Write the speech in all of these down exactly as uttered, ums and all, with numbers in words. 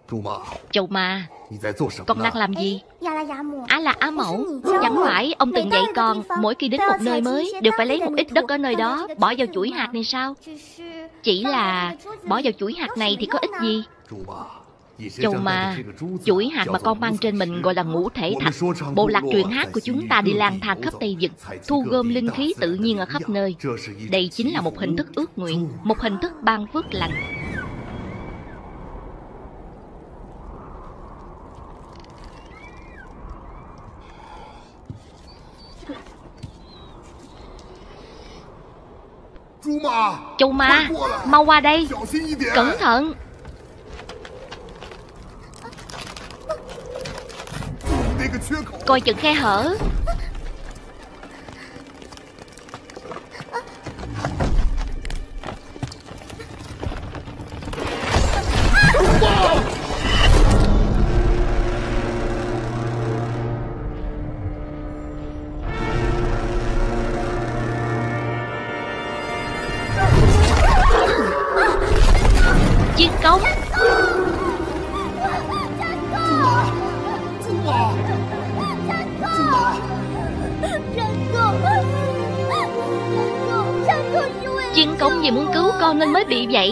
Chầu mà, con đang làm gì? Á là Á Mẫu, chẳng phải ông từng dạy con mỗi khi đến một nơi mới đều phải lấy một ít đất ở nơi đó bỏ vào chuỗi hạt này sao? Chỉ là bỏ vào chuỗi hạt này thì có ích gì? Chầu mà, chuỗi hạt mà con mang trên mình gọi là ngũ thể thạch. Bộ lạc truyền hát của chúng ta đi lang thang khắp Tây Vực, thu gom linh khí tự nhiên ở khắp nơi. Đây chính là một hình thức ước nguyện, một hình thức ban phước lành. Chầu mà, mau qua đây, cẩn thận. Coi chừng khe hở. Chiến công. Chiến công vì muốn cứu con nên mới bị vậy.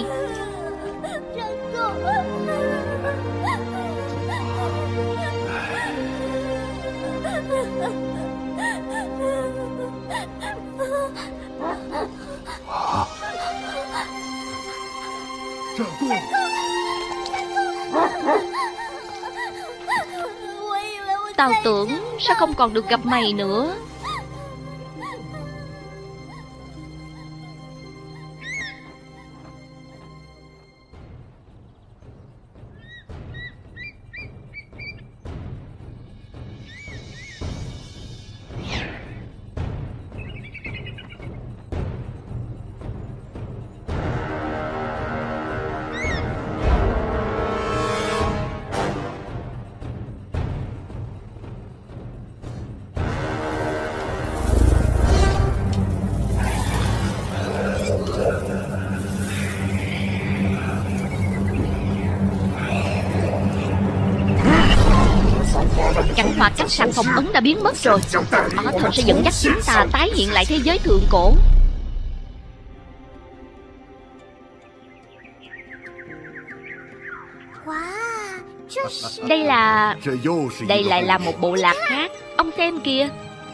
Tao tưởng sao không còn được gặp mày nữa. Chẳng qua cách sàn phong ấn đã biến mất rồi. Ó Thần sẽ dẫn dắt chúng ta tái hiện lại thế giới thượng cổ. Đây là... Đây lại là một bộ lạc khác. Ông xem kìa.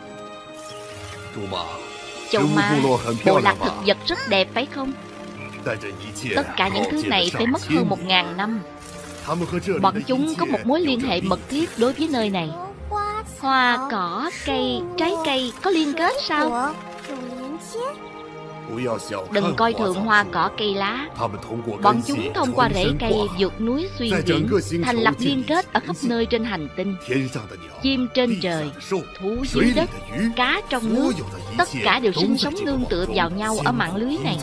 Chầu mà, bộ lạc thực vật rất đẹp phải không? Tất cả những thứ này phải mất hơn một ngàn năm. Bọn chúng có một mối liên hệ mật thiết đối với nơi này. Hoa, cỏ, cây, trái cây có liên kết sao? Đừng coi thường hoa cỏ cây lá. Bọn chúng thông qua rễ cây vượt núi xuyên biển, thành lập liên kết ở khắp nơi trên hành tinh. Chim trên trời, thú dưới đất, cá trong nước, tất cả đều sinh sống nương tựa vào nhau ở mạng lưới này.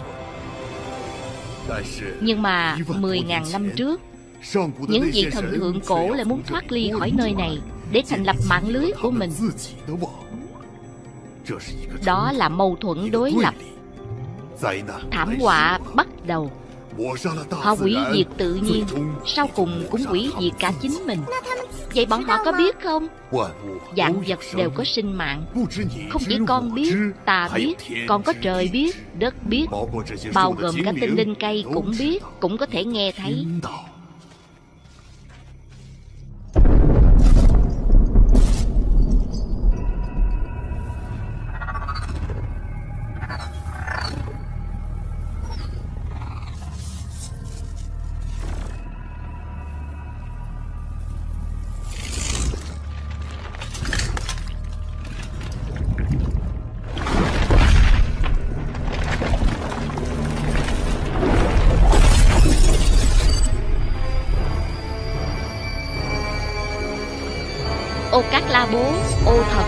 Nhưng mà mười ngàn năm trước, những vị thần thượng cổ lại muốn thoát ly khỏi nơi này để thành lập mạng lưới của mình. Đó là mâu thuẫn đối lập. Thảm họa bắt đầu. Họ hủy diệt tự nhiên, sau cùng cũng hủy diệt cả chính mình. Vậy bọn họ có biết không? Vạn vật đều có sinh mạng. Không chỉ con biết, ta biết, còn có trời biết, đất biết, bao gồm cả tinh linh cây cũng biết, cũng có thể nghe thấy. Ô Cát La Bố, ô thật.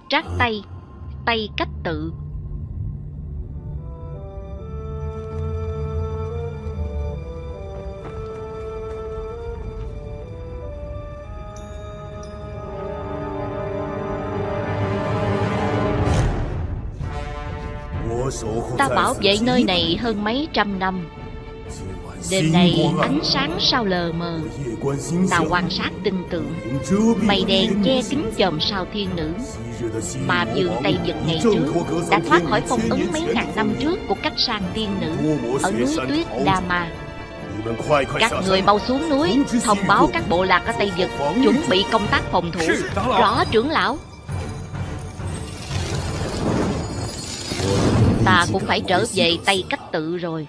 Trác Tây, Tây Cách Tự. Ta bảo vệ nơi này hơn mấy trăm năm. Đêm nay ánh sáng sao lờ mờ, ta quan sát tinh tường. Mây đen che kín chòm sao thiên nữ. Mà vườn Tây Vực ngày trước đã thoát khỏi phong ấn mấy ngàn năm trước của cách sang tiên nữ ở núi tuyết Đa Ma. Các người mau xuống núi thông báo các bộ lạc ở Tây Vực chuẩn bị công tác phòng thủ. Rõ trưởng lão. Ta cũng phải trở về Tây Cách Tự rồi.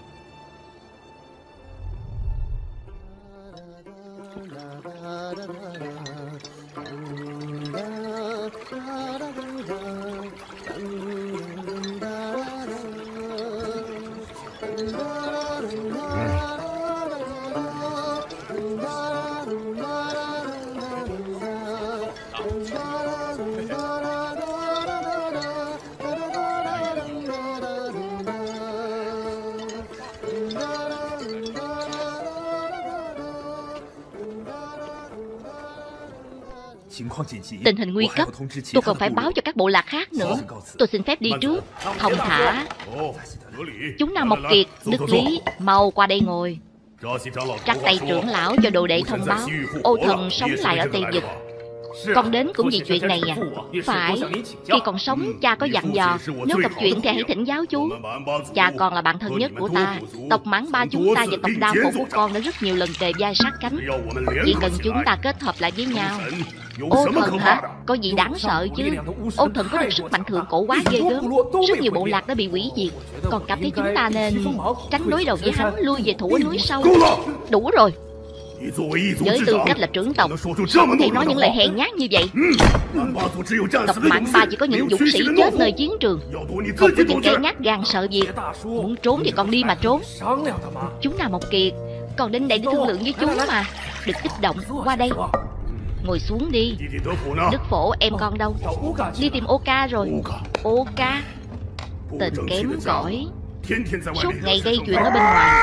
Tình hình nguy cấp, tôi còn phải báo cho các bộ lạc khác nữa. Tôi xin phép đi trước. Thông thả. Chúng Nam Mộc Kiệt, Đức Lý, mau qua đây ngồi. Trác Tây trưởng lão cho đồ đệ thông báo Ô Thần sống lại ở Tây Vực. Con đến cũng vì chuyện này à? Phải. Khi còn sống cha có dặn dò, nếu gặp chuyện thì hãy thỉnh giáo chú. Cha con là bạn thân nhất của ta. Tộc Mãn Ba chúng ta và tộc Đa Phổ của con đã rất nhiều lần kề vai sát cánh. Chỉ cần chúng ta kết hợp lại với nhau. Ô Thần hả? Có gì đáng sợ chứ? Ô Thần có được sức mạnh thượng cổ quá ghê gớm. Rất nhiều bộ lạc đã bị hủy diệt. Còn cảm thấy chúng ta nên tránh đối đầu với hắn, lui về thủ ở núi sâu. Đủ rồi. Với tư cách là trưởng tộc, sao có thể nói những lời hèn nhát như vậy? Tộc Mãn Ba chỉ có những dũng sĩ chết nơi chiến trường, không có những kẻ nhát gan sợ việc. Muốn trốn thì con đi mà trốn. Chúng Nam Mộc Kiệt, còn đến đây để thương lượng với chúng mà. Đừng kích động, qua đây. Ngồi xuống đi. Đức Phổ em con đâu? Đi tìm Oka rồi. Oka? Tên kém cỏi, suốt ngày gây chuyện ở bên ngoài.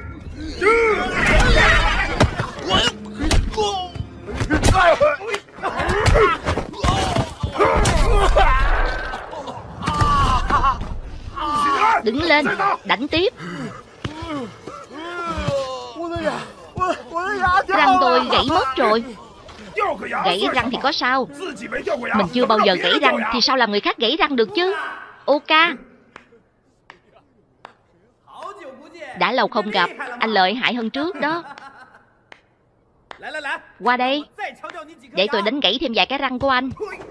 Đứng lên, đánh tiếp. Răng tôi gãy mất rồi. Gãy răng thì có sao? Mình chưa bao giờ gãy răng thì sao làm người khác gãy răng được chứ? Oka, đã lâu không gặp, anh lợi hại hơn trước đó. Qua đây, để tôi đánh gãy thêm vài cái răng của anh.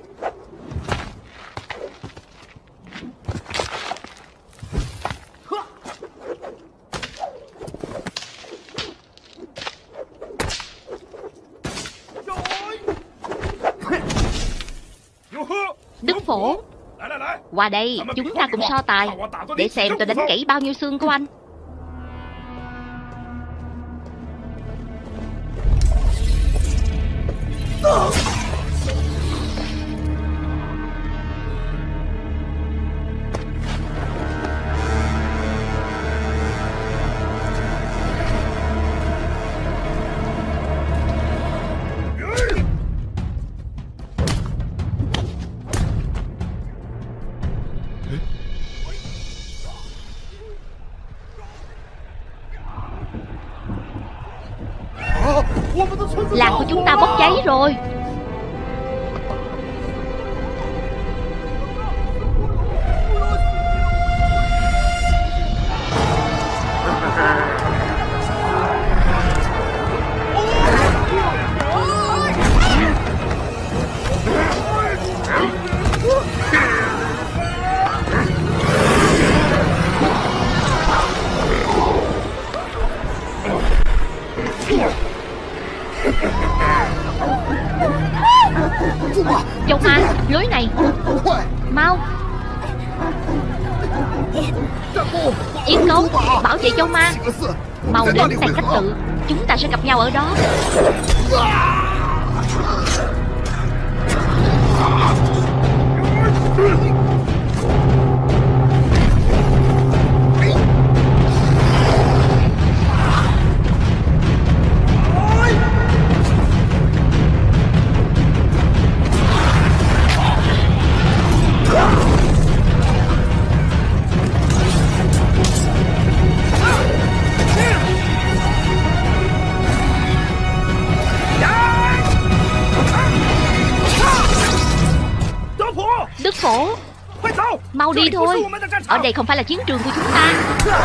Đức Phổ, qua đây, chúng ta cùng so tài, để xem tôi đánh gãy bao nhiêu xương của anh. Làng của chúng ta bốc cháy rồi. Châu Ma, lối này. Mau. Yến Công, bảo vệ Châu Ma. Mau đến Tây Cách Tự, chúng ta sẽ gặp nhau ở đó. Đức Phổ, mau đi thôi. Ở đây không phải là chiến trường của chúng ta.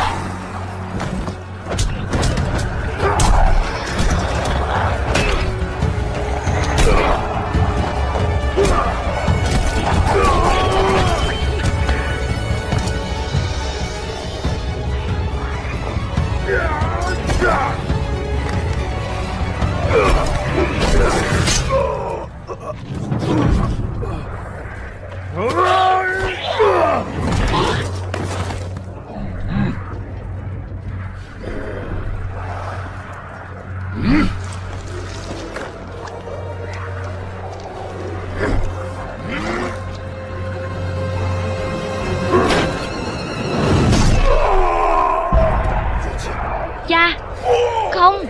Cha, không.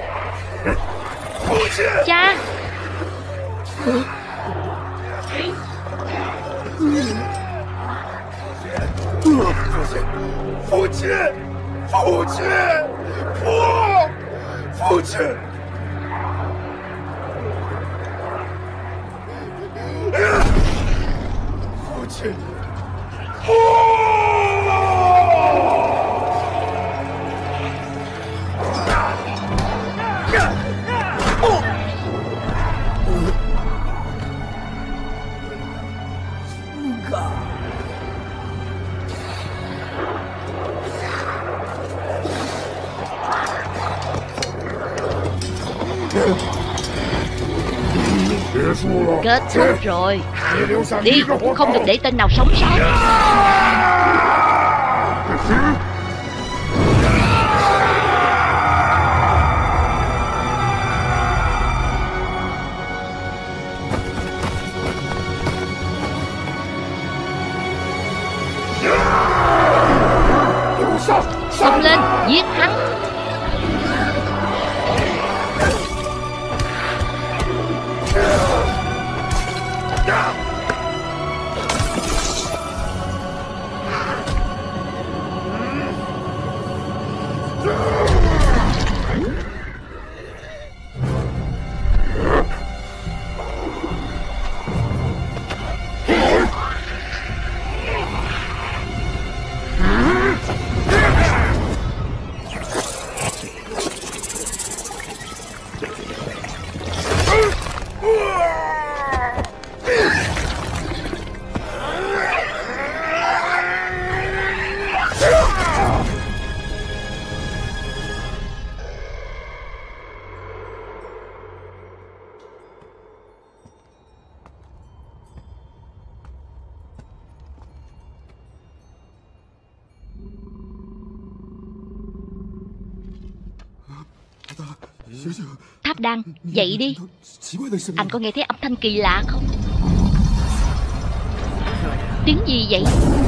Cha. Phụ亲, phụ亲, phụ, phụ亲. Phụ亲, phụ. Kết thúc rồi. Đi, không được để tên nào sống sót. Xông lên, giết hắn. Tháp Đăng, dậy đi. Anh có nghe thấy âm thanh kỳ lạ không? Tiếng gì vậy?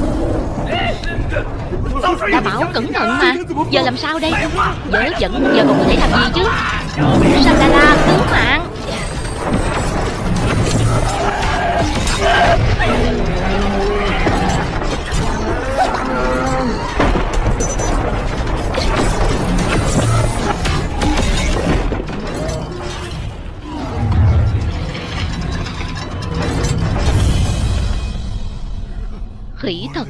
Đã bảo cẩn thận mà. Giờ làm sao đây? Dớ dẫn, giờ còn có thể làm gì chứ? Sandala, cứu mạng. Khỉ thật.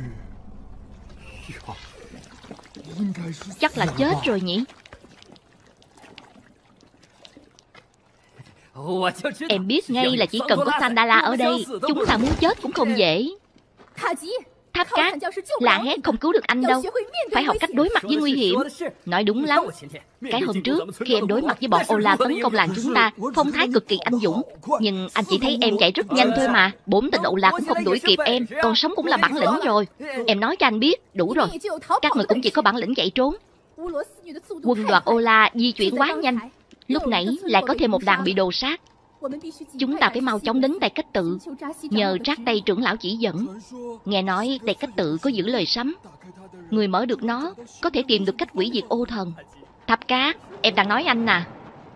Chắc là chết rồi nhỉ? Em biết ngay là chỉ cần có Sandala ở đây, chúng ta muốn chết cũng không dễ. Tháp Cát, la hét không cứu được anh đâu. Phải học cách đối mặt với nguy hiểm. Nói đúng lắm. Cái hôm trước, khi em đối mặt với bọn Ola tấn công làng chúng ta, phong thái cực kỳ anh dũng. Nhưng anh chỉ thấy em chạy rất nhanh thôi mà. Bốn tên Ola cũng không đuổi kịp em. Còn sống cũng là bản lĩnh rồi. Em nói cho anh biết, đủ rồi. Các người cũng chỉ có bản lĩnh chạy trốn. Quân đoàn Ola di chuyển quá nhanh. Lúc nãy lại có thêm một đàn bị đồ sát. Chúng ta phải mau chóng đến Tây Cách Tự, nhờ Trác Tây trưởng lão chỉ dẫn. Nghe nói Tây Cách Tự có giữ lời sấm, người mở được nó có thể tìm được cách hủy diệt ô thần. Thập Cát, em đang nói anh nè.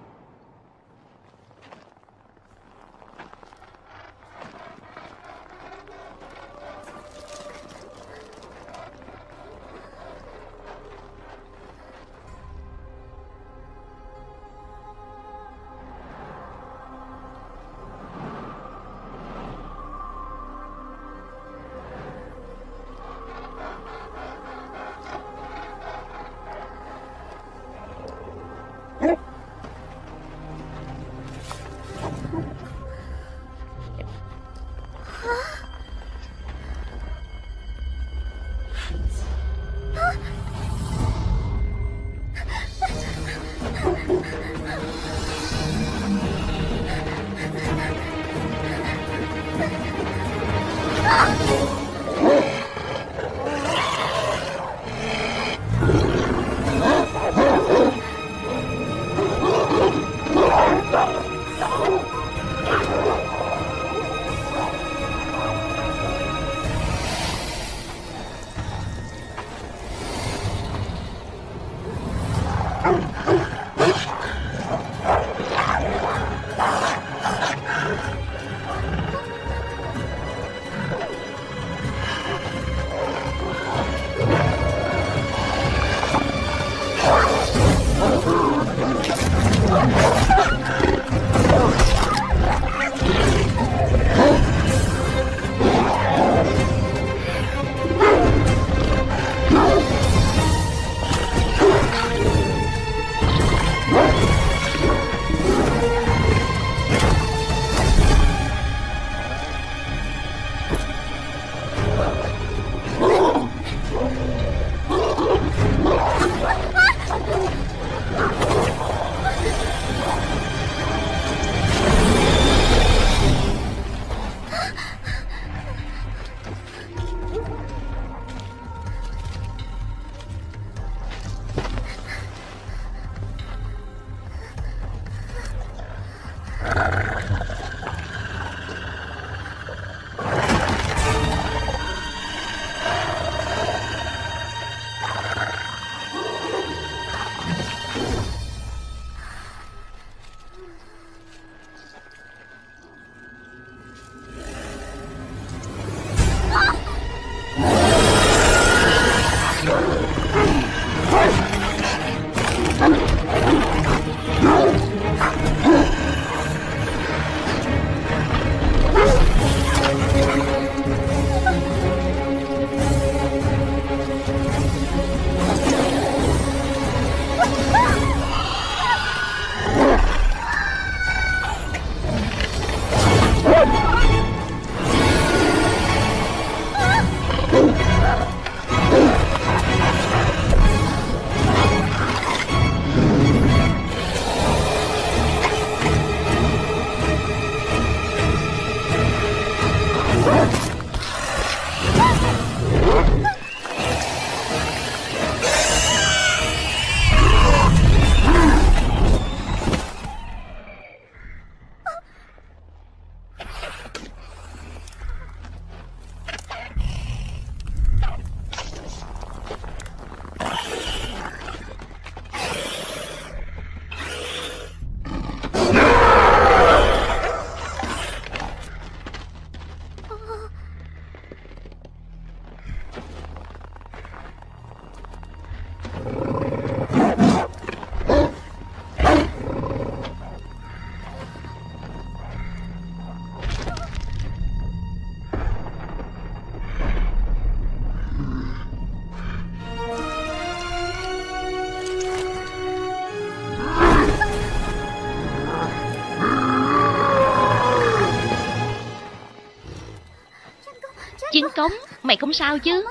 Chiến Cống, mày không sao chứ?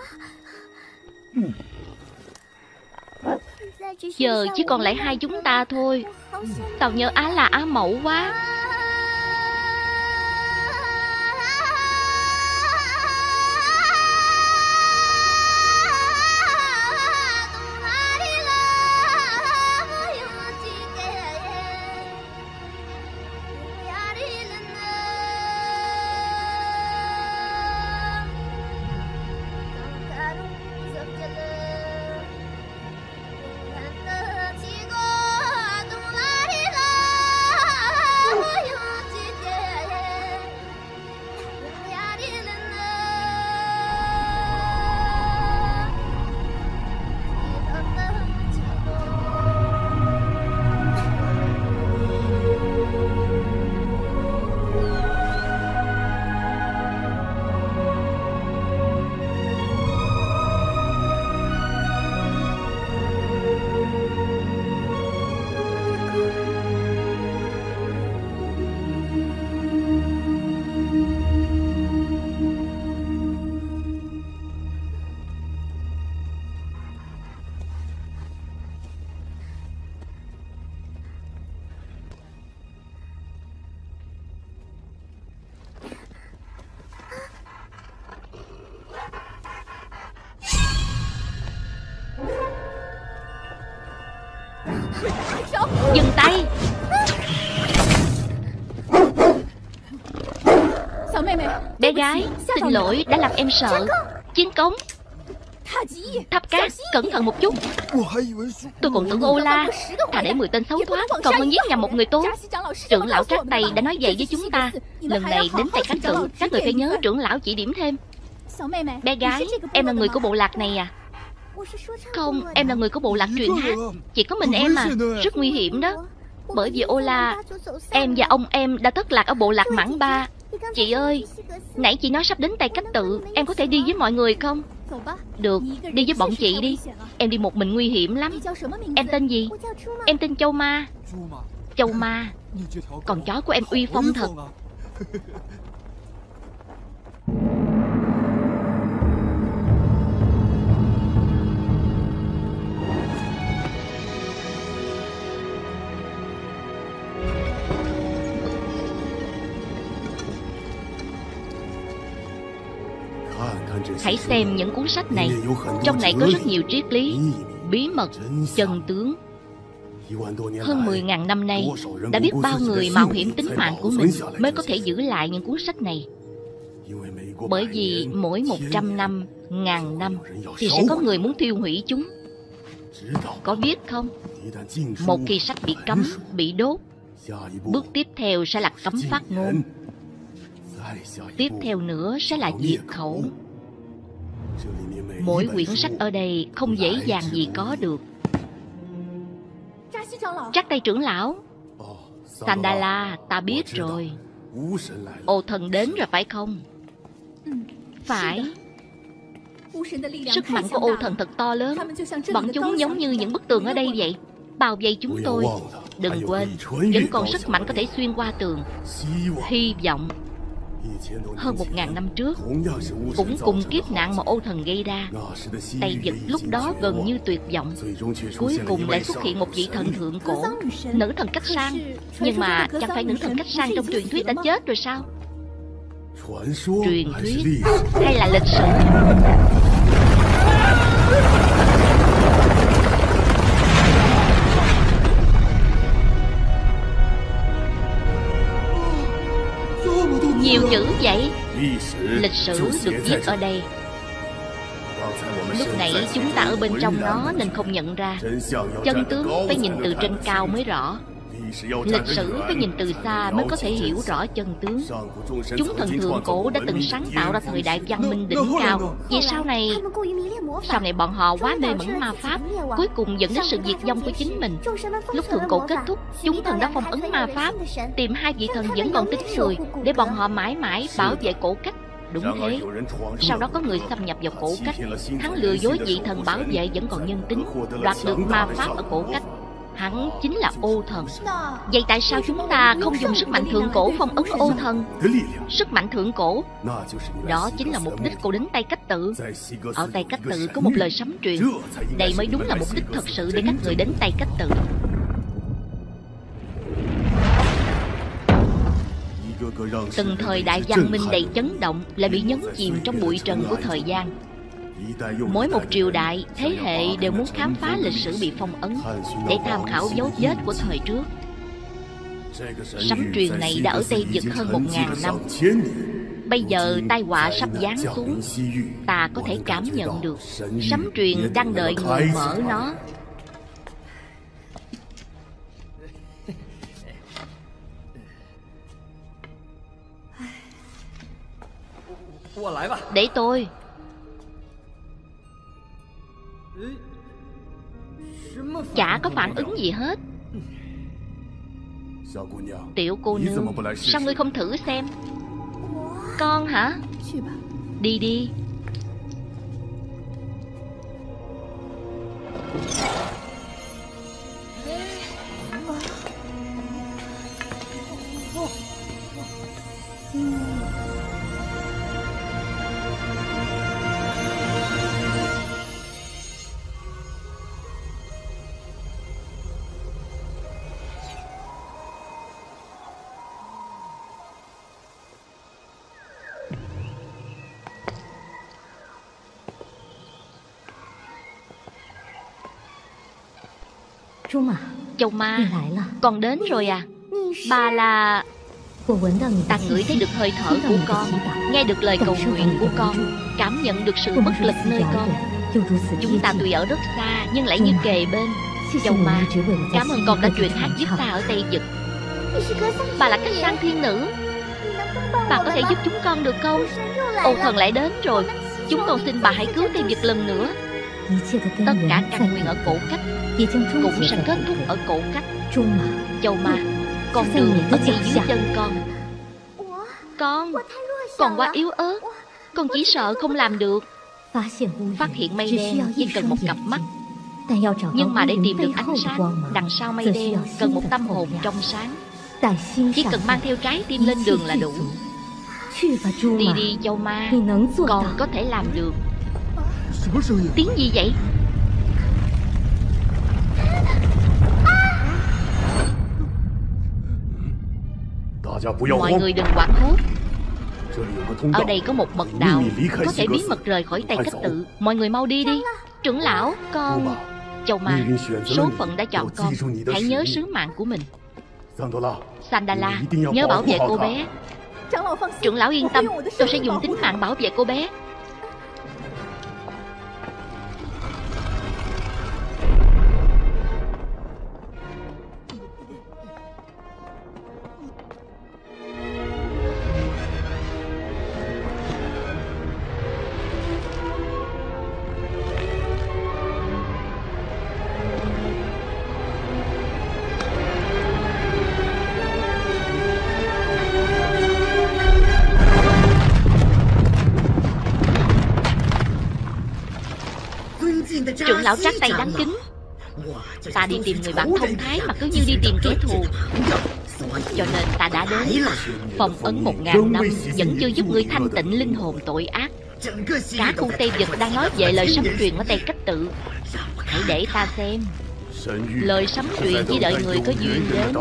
Giờ chỉ còn lại hai chúng ta thôi. Tao nhớ Á là Á Mẫu quá. Dừng tay. Bé gái, xin lỗi đã làm em sợ. Chiến công. Tháp cát, cẩn thận một chút. Tôi còn tưởng Ola thà để mười tên xấu thoát còn hơn giết nhầm một người tốt. Trưởng lão Trác Tây đã nói vậy với chúng ta. Lần này đến Tây Cát Tự, các người phải nhớ trưởng lão chỉ điểm thêm. Bé gái, em là người của bộ lạc này à? Không, em là người của bộ lạc truyền hát. Chỉ có mình em à, rất nguy hiểm đó. Bởi vì Ola, em và ông em đã thất lạc ở bộ lạc Mãn Ba. Chị ơi, nãy chị nói sắp đến Tây Cát Tự, em có thể đi với mọi người không? Được, đi với bọn chị đi. Em đi một mình nguy hiểm lắm. Em tên gì? Em tên Châu Ma. Châu Ma. Con chó của em uy phong thật. Hãy xem những cuốn sách này. Trong này có rất nhiều triết lý, bí mật, chân tướng. Hơn mười ngàn năm nay, đã biết bao người mạo hiểm tính mạng của mình mới có thể giữ lại những cuốn sách này. Bởi vì mỗi một trăm năm, ngàn năm thì sẽ có người muốn tiêu hủy chúng. Có biết không? Một khi sách bị cấm, bị đốt, bước tiếp theo sẽ là cấm phát ngôn. Tiếp theo nữa sẽ là diệt khẩu. Mỗi quyển sách ở đây không dễ dàng gì có được. Trác Tây trưởng lão. Sandala, ta biết rồi. Ô thần đến rồi phải không? Phải. Sức mạnh của ô thần thật to lớn. Bọn chúng giống như những bức tường ở đây vậy, bao vây chúng tôi. Đừng quên, vẫn còn sức mạnh có thể xuyên qua tường. Hy vọng. Hơn một ngàn năm trước, cũng cùng kiếp nạn mà ô thần gây ra, Tây Vực lúc đó gần như tuyệt vọng. Cuối cùng lại xuất hiện một vị thần thượng cổ, nữ thần cách sang. Nhưng mà chẳng phải nữ thần cách sang trong truyền thuyết đã chết rồi sao? Truyền thuyết hay là lịch sử? Nhiều chữ vậy. Lịch sử được viết ở đây. Lúc nãy chúng ta ở bên trong nó nên không nhận ra. Chân tướng phải nhìn từ trên cao mới rõ. Lịch sử phải nhìn từ xa mới có thể hiểu rõ chân tướng. Chúng thần thượng cổ đã từng sáng tạo ra thời đại văn minh đỉnh cao. Vậy sau này Sau này bọn họ quá mê mẩn ma pháp, cuối cùng dẫn đến sự diệt vong của chính mình. Lúc thượng cổ kết thúc, chúng thần đã phong ấn ma pháp, tìm hai vị thần vẫn còn tính người để bọn họ mãi mãi bảo vệ cổ cách. Đúng thế. Sau đó có người xâm nhập vào cổ cách. Hắn lừa dối vị thần bảo vệ vẫn còn nhân tính, đoạt được ma pháp ở cổ cách. Hắn chính là ô thần. Vậy tại sao chúng ta không dùng sức mạnh thượng cổ phong ấn ô thần? Sức mạnh thượng cổ, đó chính là mục đích của đến Tây Cát Tự. Ở Tây Cát Tự có một lời sấm truyền. Đây mới đúng là mục đích thật sự để các người đến Tây Cát Tự. Từng thời đại văn minh đầy chấn động lại bị nhấn chìm trong bụi trần của thời gian. Mỗi một triều đại, thế hệ đều muốn khám phá lịch sử bị phong ấn để tham khảo dấu vết của thời trước. Sấm truyền này đã ở Tây Vực hơn một ngàn năm. Bây giờ tai họa sắp giáng xuống. Ta có thể cảm nhận được sấm truyền đang đợi người mở nó. Để tôi. Chả có phản ứng gì hết. Tiểu cô nương, sao ngươi không thử xem? Con hả? Đi đi. Châu Ma, con đến rồi à? Bà là... Ta ngửi thấy được hơi thở của con, nghe được lời cầu nguyện của con, cảm nhận được sự bất lực nơi con. Chúng ta tuy ở rất xa nhưng lại như kề bên. Châu Ma, cảm ơn con đã truyền hát giúp ta ở Tây Vực. Bà là Cách Sang Thiên Nữ. Bà có thể giúp chúng con được không? Ô thần lại đến rồi. Chúng con xin bà hãy cứu Tây Vực lần nữa. Tất cả căn nguyên ở Cổ Cách cũng sẽ kết thúc ở Cổ Cách. Châu Ma, con đường ở ngay dưới chân con. Con Con quá yếu ớt. Con chỉ sợ không làm được. Phát hiện mây đen chỉ cần một cặp mắt, nhưng mà để tìm được ánh sáng đằng sau mây đen cần một tâm hồn trong sáng. Chỉ cần mang theo trái tim lên đường là đủ. Đi đi Châu Ma, con có thể làm được. Tiếng gì vậy? Mọi người đừng hoảng hốt. Ở đây có một mật đạo có thể bí mật rời khỏi Tây Cách Tự. Mọi người mau đi đi. Trưởng lão, con... Châu Ma, số phận đã chọn con. Hãy nhớ sứ mạng của mình. Sandala, nhớ bảo vệ cô bé. Trưởng lão yên tâm, tôi sẽ dùng tính mạng bảo vệ cô bé. Trưởng lão Trác Tây đáng kính. Ta đi tìm người bạn thông thái mà cứ như đi tìm kẻ thù, cho nên ta đã đến. Phong ấn một ngàn năm vẫn chưa giúp ngươi thanh tịnh linh hồn tội ác. Cả khu Tây Vực đang nói về lời sấm truyền ở Tây Cách Tự. Hãy để ta xem. Lời sấm truyền chỉ đợi người có duyên đến.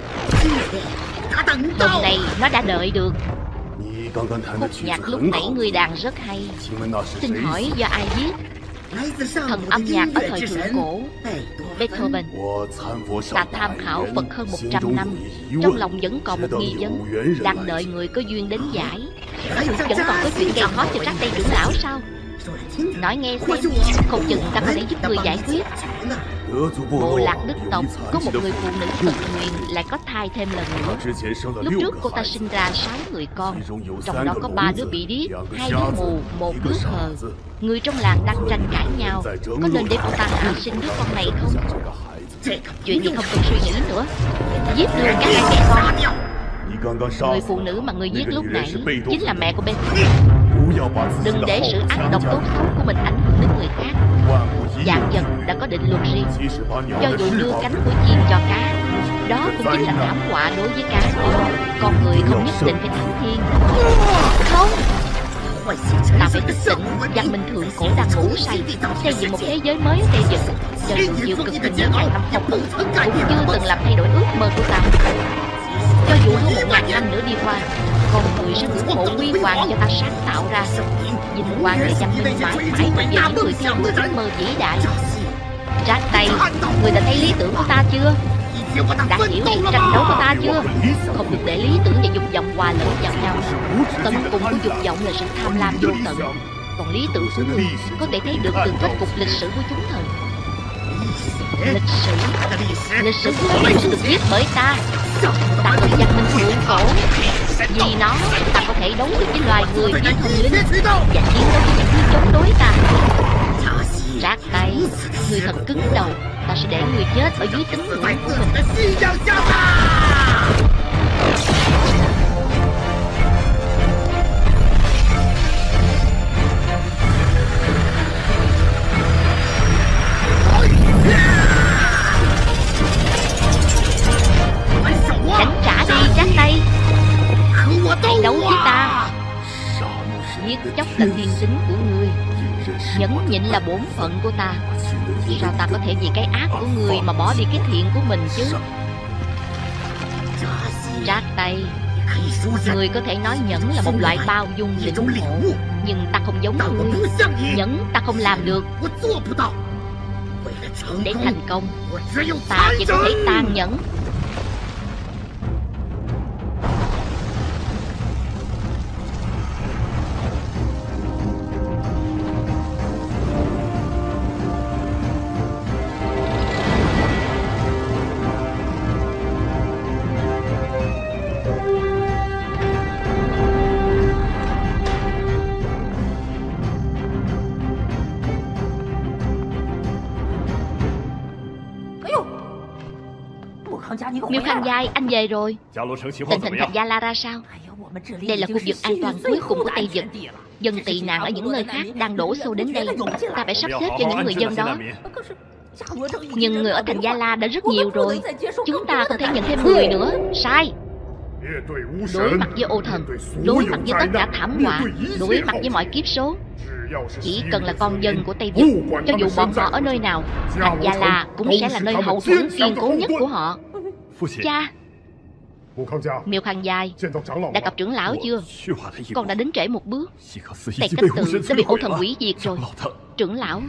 Hôm nay nó đã đợi được. Khúc nhạc lúc nãy ngươi đàn rất hay. Xin hỏi do ai viết? Thần âm nhạc ở thời thượng cổ, Beethoven. Ta tham khảo Phật hơn một trăm năm, trong lòng vẫn còn một nghi vấn, đang đợi người có duyên đến giải. Vẫn còn có chuyện gây khó cho Trác Tây trưởng lão sao? Nói nghe xem, không chừng ta có thể giúp người giải quyết. Bộ lạc Đức tộc có một người phụ nữ tật nguyền lại có thai thêm lần nữa. Lúc trước cô ta sinh ra sáu người con, trong đó có ba đứa bị điếc, hai đứa mù, một đứa khờ. Người trong làng đang tranh cãi nhau, có nên để cô ta hạ sinh đứa con này không? Chuyện gì không cần suy nghĩ nữa, giết luôn cả hai mẹ con. Người phụ nữ mà người giết lúc nãy chính là mẹ của Beethoven. Đừng để sự ác độc tốt xấu của mình ảnh hưởng đến người khác. Vạn vật đã có định luật riêng. Cho dù đưa cánh của chim cho cá, đó cũng chính là thảm họa đối với cá. Con người không nhất định phải thắng thiên. Không, ta phải thức tỉnh. Văn minh thượng cổ đang ngủ say, xây dựng một thế giới mới ở Tây Vực. Cho dù chịu cực hình những ngàn năm phong ấn cũng chưa từng làm thay đổi ước mơ của ta. Cho dù hơn một ngàn năm nữa đi qua, con người sẽ ngưỡng mộ huy hoàng do ta sáng tạo ra. Vinh quang để văn minh mãi mãi về những người theo đuổi ước mơ vĩ đại. Trác Tây, người đã thấy lý tưởng của ta chưa? Đã hiểu sự tranh đấu của ta chưa? Không được để lý tưởng và dục vọng hòa lẫn vào nhau. Tận cùng của dục vọng là sự tham lam vô tận. Còn lý tưởng của người có thể thấy được từ kết cục lịch sử của chúng thần. Lịch sử Lịch sử của người sẽ được viết bởi ta. Ta có văn minh thượng cổ. Vì nó, ta có thể đấu được với loài người, với thần linh, và chiến đấu với những thứ chống đối ta. Trác Tây, người thật cứng đầu. Ta sẽ để người chết ở dưới tín ngưỡng của mình. Đánh trả đi Trác Tây. Hãy đấu với ta. Giết chóc là thiên tính của ngươi, nhẫn nhịn là bổn phận của ta. Sao ta có thể vì cái ác của người mà bỏ đi cái thiện của mình chứ? Trác Tây, người có thể nói nhẫn là một loại bao dung lĩnh ngộ, nhưng ta không giống ngươi. Nhẫn ta không làm được. Để thành công, ta chỉ có thể tàn nhẫn. Miêu Khang Giai, anh về rồi. Tình hình thành Gia La ra sao? Đây là khu vực an toàn cuối cùng của Tây Vực. Dân tị nạn ở những nơi khác đang đổ xô đến đây. Ta phải sắp xếp cho những người dân đó. Nhưng người ở thành Gia La đã rất nhiều rồi. Chúng ta không thể nhận thêm người nữa. Sai. Đối mặt với ô thần, đối mặt với tất cả thảm họa, đối mặt với mọi kiếp số, chỉ cần là con dân của Tây Vực, cho dù bọn họ ở nơi nào, thành Gia La cũng sẽ là nơi hậu thuẫn kiên cố nhất của họ. Cha. Miêu Khang Giai, đã gặp trưởng lão chưa? Con đã đến trễ một bước. Tề Cách Tự đã bị ô thần hủy diệt rồi. Trưởng lão.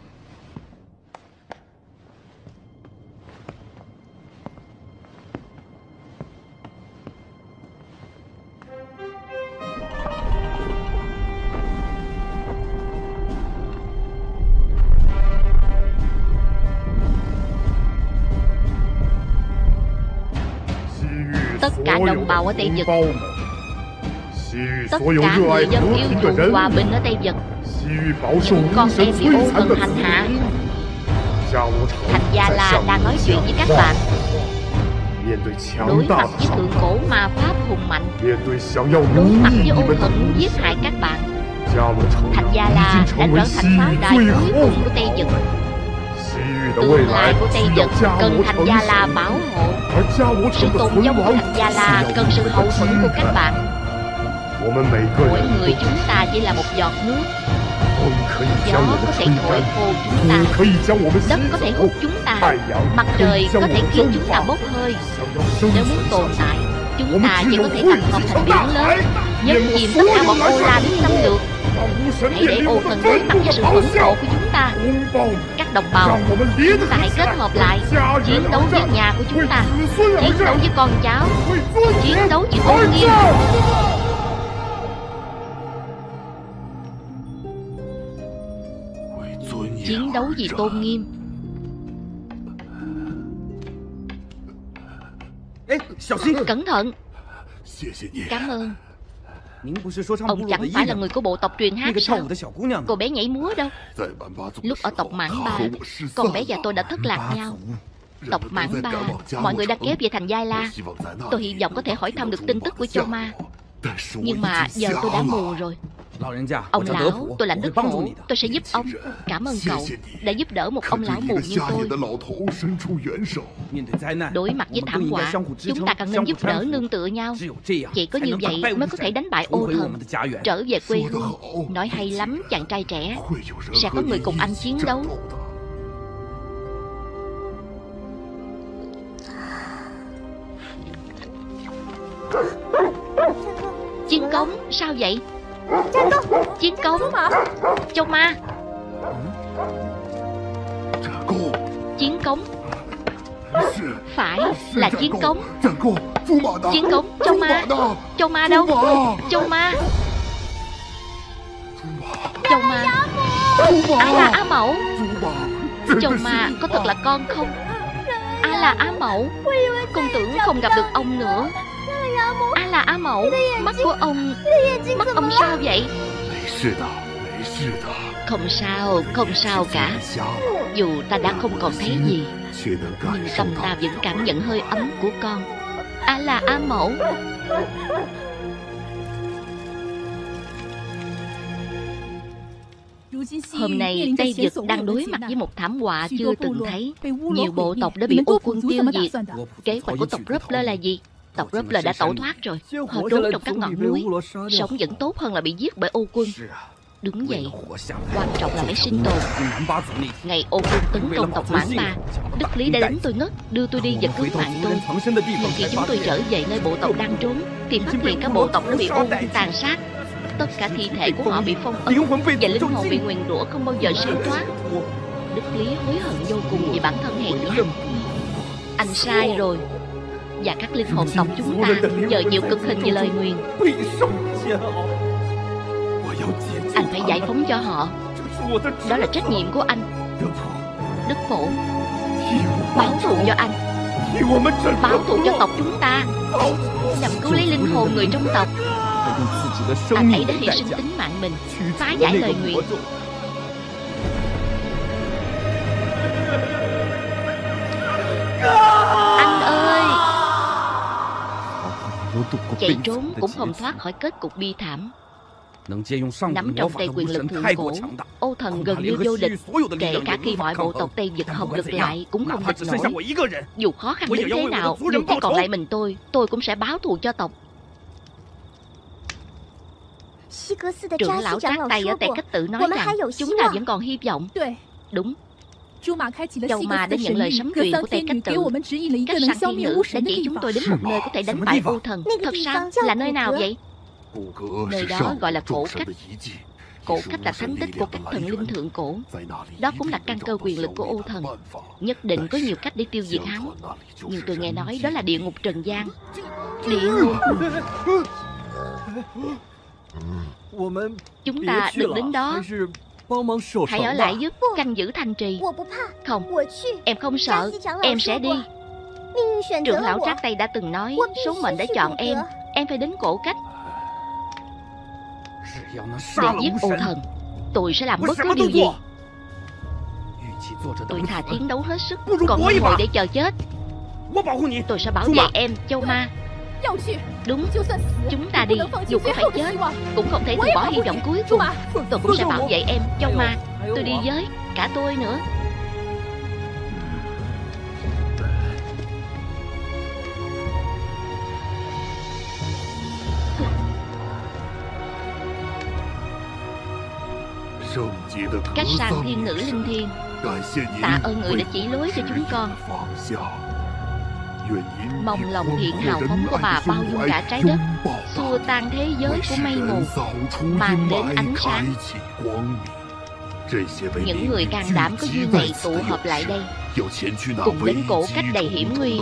Tất cả đồng bào ở Tây Vực, tất cả người dân yêu chuộng hòa bình ở Tây Vực, những con em bị ô thần hành hạ, thành Gia La đang nói chuyện với các bạn. Đối mặt với thượng cổ ma pháp hùng mạnh, đối mặt với ô thần giết hại các bạn, thành Gia La đã trở thành pháo đài cuối cùng của Tây Vực. Tương lai của Tây Vực cần thành Gia La bảo hộ. Sự tồn vong của thành Gia La cần sự hậu thuẫn của các bạn. Mỗi người chúng ta chỉ là một giọt nước. Gió có thể thổi khô chúng ta, đất có thể hút chúng ta, mặt trời có thể khiến chúng ta bốc hơi. Nếu muốn tồn tại, chúng ta chỉ có thể tập hợp thành biển lớn, nhấn chìm tất cả bọn ô la đến xâm lược. Hãy để ô thần đối mặt với sự phẫn nộ của chúng ta. Các đồng bào, chúng ta hãy kết hợp lại, chiến đấu với nhà của chúng ta, chiến đấu với con cháu, chiến đấu vì tôn nghiêm. Chiến đấu vì tôn nghiêm. Cẩn thận. Cảm ơn. Ông chẳng phải là người của bộ tộc truyền hát sao? Cô bé nhảy múa đâu? Lúc ở tộc Mãn Ba, con bé và tôi đã thất lạc nhau. Tộc Mãn Ba, mọi người đã kéo về thành Gia La. Tôi hy vọng có thể hỏi thăm được tin tức của Châu Ma. Nhưng mà giờ tôi đã mù rồi. Ông lão, tôi là Đức Phổ, tôi sẽ giúp ông. Cảm ơn cậu đã giúp đỡ một ông lão mù như tôi. Đối mặt với thảm họa, chúng ta cần nên giúp đỡ nương tựa nhau. Chỉ có như vậy mới có thể đánh bại ô thần, trở về quê hương. Nói hay lắm chàng trai trẻ. Sẽ có người cùng anh chiến đấu. Chiến cống, sao vậy? Chiến cống. Châu Ma. Chiến cống. Phải là chiến cống. Chiến cống. Châu Ma. Châu Ma đâu? Châu Ma. Châu Ma. Ai là Á Mẫu? Châu Ma có thật là con không? Ai là Á Mẫu? Con tưởng không gặp được ông nữa. Ai là Á Mẫu? Mắt của ông, mắt ông sao vậy? Không sao, không sao cả. Dù ta đã không còn thấy gì, nhưng tâm ta vẫn cảm nhận hơi ấm của con. Ai là Á Mẫu? Hôm nay Tây Vực đang đối mặt với một thảm họa chưa từng thấy. Nhiều bộ tộc đã bị ô quân tiêu diệt. Kế hoạch của tộc Rớp-lơ là gì? Tộc Rớp-lơ đã tẩu thoát rồi. Họ trốn trong các ngọn núi. Sống vẫn tốt hơn là bị giết bởi ô quân. Đúng vậy, quan trọng là phải sinh tồn. Ngày ô quân tấn công tộc Mãn Ba, Đức Lý đã đánh tôi ngất, đưa tôi đi và cứu mạng tôi. Nhưng khi chúng tôi trở về nơi bộ tộc đang trốn, thì phát hiện các bộ tộc đã bị ô quân tàn sát. Tất cả thi thể của họ bị phong ấn, và linh hồn bị nguyền rủa không bao giờ siêu thoát. Đức Lý hối hận vô cùng vì bản thân hèn nhát. Anh sai rồi. Và các linh hồn tộc chúng ta giờ chịu cực hình vì lời nguyền. Anh phải giải phóng cho họ. Đó là trách nhiệm của anh. Đức Phổ, báo thù cho anh, báo thù cho tộc chúng ta, nhằm cứu lấy linh hồn người trong tộc. Anh ấy đã hy sinh tính mạng mình phá giải lời nguyền. Anh ơi, chạy trốn cũng không thoát khỏi kết cục bi thảm. Nắm trong tay quyền lực thượng cổ, Ô Thần gần như vô địch. Kể cả khi mọi bộ tộc Tây Vực hợp lực lại cũng không địch nổi. Dù khó khăn đến thế nào, dù chỉ còn lại mình tôi, tôi cũng sẽ báo thù cho tộc. Trưởng lão Trác Tây ở Tề Cách Tự nói rằng chúng ta vẫn còn hy vọng. Đúng. Châu Ma đã nhận lời sấm truyền của Tề Cách Tự. Các sang thiên nữ đã chỉ chúng tôi đến một nơi có thể đánh bại Ô Thần. Thật sao? Là nơi nào vậy? Nơi đó gọi là Cổ Cách. Cổ Cách là thánh tích của các thần linh thượng cổ. Đó cũng là căn cơ quyền lực của Ô Thần. Nhất định có nhiều cách để tiêu diệt hắn. Nhưng tôi nghe nói đó là địa ngục trần gian. Địa ngục. Chúng ta đừng đến đó. Hãy ở lại giúp canh giữ thành trì. Không, em không sợ. Em sẽ đi. Trưởng lão Trác Tây đã từng nói số mệnh đã chọn em. Em phải đến Cổ Cách để giết Ô Thần. Tôi sẽ làm bất cứ điều gì. Tôi thà chiến đấu hết sức còn hơn ngồi để chờ chết. Tôi sẽ bảo vệ em, Châu Ma. Đúng, chúng ta đi. Dù có phải chết cũng không thể từ bỏ hy vọng cuối cùng. Tôi cũng sẽ bảo vệ em, Châu Ma. Tôi đi với, cả tôi nữa. Các sàng thiên nữ linh thiêng, tạ ơn người đã chỉ lối cho chúng con. Mong lòng thiện hào phóng của bà bao dung cả trái đất, xua tan thế giới của mây mù, mang đến ánh sáng. Những người can đảm có duyên này tụ hợp lại đây, cùng đến Cổ Cách đầy hiểm nguy.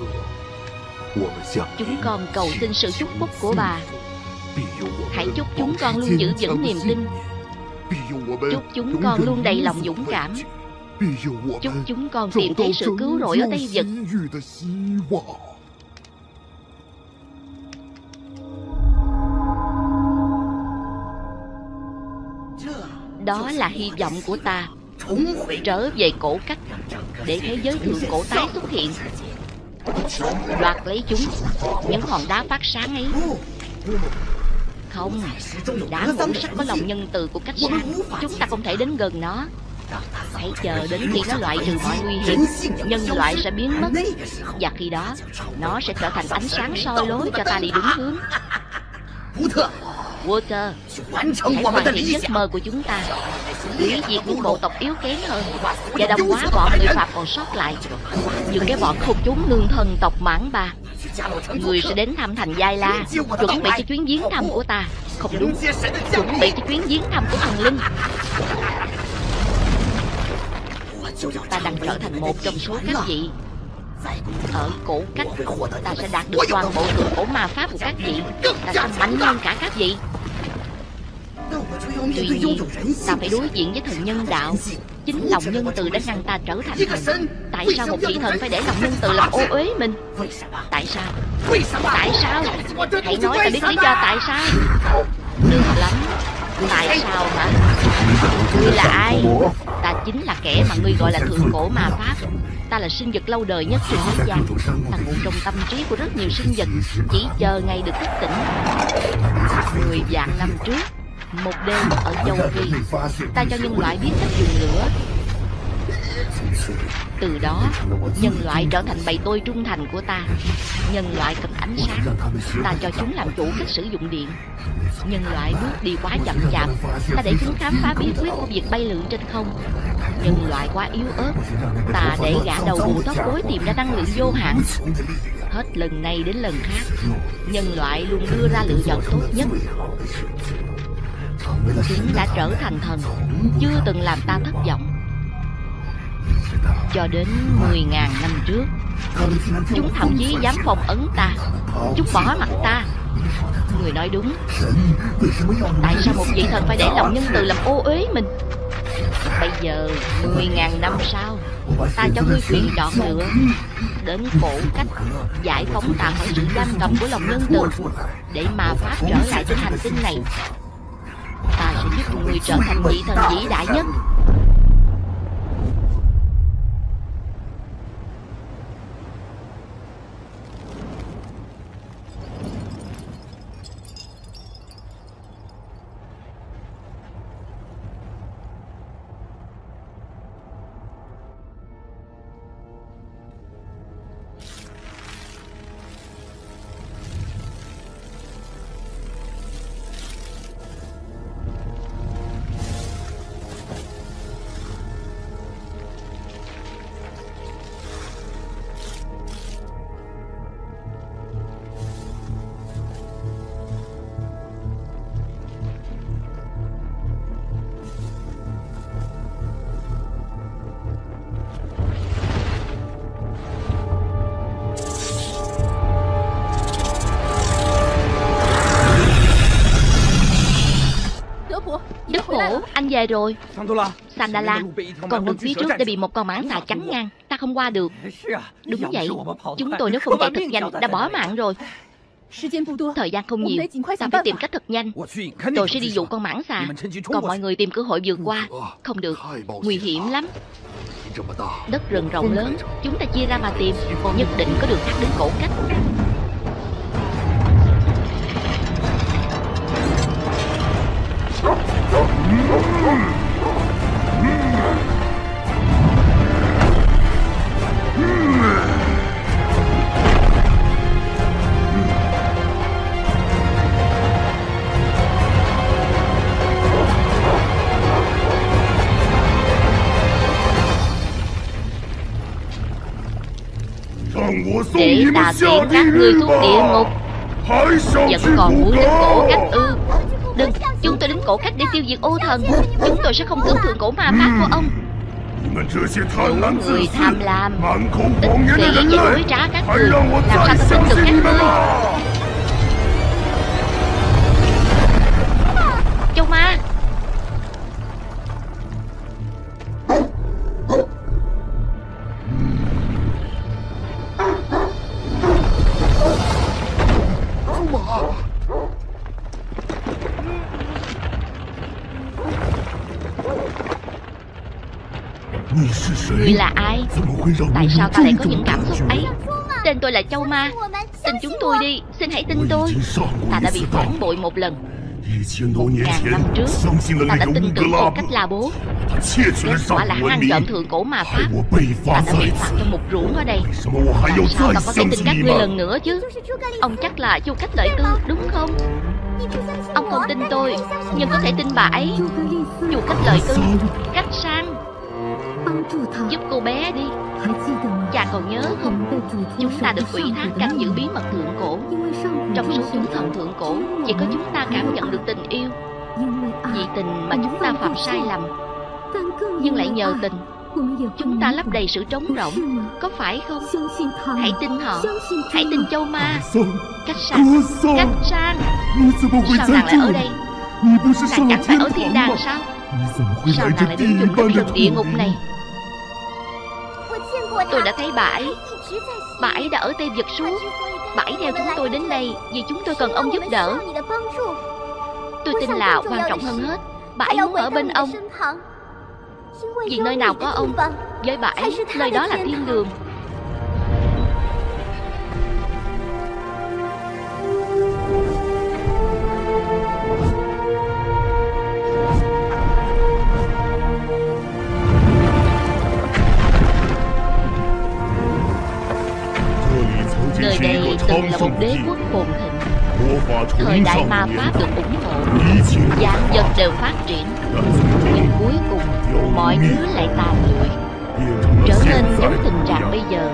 Chúng con cầu xin sự chúc phúc của bà. Hãy chúc chúng con luôn giữ vững niềm tin. Chúc chúng con luôn đầy lòng dũng cảm. Chúc chúng con tìm thấy sự cứu rỗi ở Tây Vực. Đó là hy vọng của ta. Trở về Cổ Cách để thế giới thượng cổ tái xuất hiện, đoạt lấy chúng, những hòn đá phát sáng ấy. Không, đá ngũ sắc có lòng nhân từ của Cách Sang. Chúng ta không thể đến gần nó. Hãy chờ đến khi nó loại trừ mọi nguy hiểm, nhân loại sẽ biến mất. Và khi đó nó sẽ trở thành ánh sáng soi lối cho ta đi đúng hướng. Walter, hãy hoàn thiện giấc mơ của chúng ta, hủy diệt những bộ tộc yếu kém hơn và đồng hóa bọn người Phạm còn sót lại. Những cái bọn không trốn nương thân tộc Mãn Ba. Người sẽ đến thăm thành Giai La, chuẩn bị cho chuyến viếng thăm của ta. Không đúng, chuẩn bị cho chuyến viếng thăm của thần linh. Ta đang trở thành một trong số các vị. Ở Cổ Cách, ta sẽ đạt được toàn bộ thượng cổ ma pháp của các vị. Ta sẽ mạnh hơn cả các vị. Tuy nhiên, ta phải đối diện với thần nhân đạo. Chính lòng nhân từ đã ngăn ta trở thành thần. Tại sao một vị thần phải để lòng nhân từ làm ô uế mình? Tại sao? Tại sao? Hãy nói ta biết lý do tại sao. Đừng lắm. Tại sao hả? Ngươi là ai? Ta chính là kẻ mà ngươi gọi là thượng cổ ma pháp. Ta là sinh vật lâu đời nhất trên thế gian. Ta ngụ trong tâm trí của rất nhiều sinh vật, chỉ chờ ngày được thức tỉnh. Mười vạn năm trước, một đêm ở châu Phi, ta cho nhân loại biết cách dùng lửa. Từ đó, nhân loại trở thành bầy tôi trung thành của ta. Nhân loại cần ánh sáng, ta cho chúng làm chủ cách sử dụng điện. Nhân loại bước đi quá chậm chạp, ta để chúng khám phá bí quyết của việc bay lượn trên không. Nhân loại quá yếu ớt, ta để gã đầu bù tóc rối tìm ra năng lượng vô hạn. Hết lần này đến lần khác, nhân loại luôn đưa ra lựa chọn tốt nhất. Chúng đã trở thành thần, chưa từng làm ta thất vọng. Cho đến mười ngàn năm trước, chúng thậm chí dám phong ấn ta, chúng bỏ mặt ta. Người nói đúng. Tại sao một vị thần phải để lòng nhân từ làm ô uế mình? Bây giờ mười ngàn năm sau, ta cho ngươi quyền chọn lựa. Đến cổ cách giải phóng ta khỏi sự giam cầm của lòng nhân từ, để ma pháp trở lại trên hành tinh này. Ta sẽ giúp người trở thành vị thần vĩ đại nhất. Đức Phổ, anh về rồi. Sandala, con đường phía trước đã bị một con mãng xà chắn ngang, ta không qua được. Đúng vậy, chúng tôi nếu không chạy thật nhanh đã bỏ mạng rồi. Thời gian không nhiều, ta phải tìm cách thật nhanh. Tôi sẽ đi dụ con mãng xà, còn mọi người tìm cơ hội vượt qua. Không được, nguy hiểm lắm. Đất rừng rộng lớn, chúng ta chia ra mà tìm, nhất định có đường khác đến cổ cách. Để ta tiễn các ngươi xuống địa ngục. Vẫn còn muốn đến cổ cách ư? Đừng, chúng tôi đến cổ cách để tiêu diệt ô thần. Chúng tôi sẽ không tưởng thượng cổ ma pháp của ông. Những người tham lam, ích kỷ và dối trá các người, làm sao ta tin được các ngươi? Châu Ma, ngươi là ai? Tại sao ta lại có những cảm xúc ấy? Tên tôi là Châu Ma. Tin chúng tôi đi, xin hãy tin tôi. Ta đã bị phản bội một lần. Một ngàn năm trước, ta đã tin tưởng cổ cách La Bố. Kết quả là hắn ăn trộm thượng cổ ma pháp. Ta đã bị phạt trong một ruộng ở đây. Tại sao ta có thể tin các ngươi lần nữa chứ? Ông chắc là Chu Cách Lợi Tư, đúng không? Ông không tin tôi, nhưng có thể tin bà ấy. Chu Cách Lợi Tư, Cách Sang, giúp cô bé đi. Cha còn nhớ không? Chúng ta được ủy thác canh giữ bí mật thượng cổ. Trong số chúng thần thượng cổ, chỉ có chúng ta cảm nhận được tình yêu. Vì tình mà chúng ta phạm sai lầm, nhưng lại nhờ tình chúng ta lấp đầy sự trống rỗng. Có phải không? Hãy tin họ, hãy tin Châu Ma. Cách Sang, Cách Sang, sao nàng lại ở đây? Nàng chẳng phải ở thiên đàng sao? Sao nàng lại đến vùng đất rừng địa ngục này? Tôi đã thấy bà ấy. Bà ấy đã ở Tây Vực suốt. Bà ấy theo chúng tôi đến đây vì chúng tôi cần ông giúp đỡ. Tôi tin là quan trọng hơn hết, bà ấy muốn ở bên ông. Vì nơi nào có ông, với bà ấy, nơi đó là thiên đường. Nơi đây từng là một đế quốc phồn thịnh. Thời đại ma pháp được ủng hộ, vạn vật đều phát triển. Nhưng cuối cùng mọi thứ lại tàn lụi, trở nên giống tình trạng bây giờ.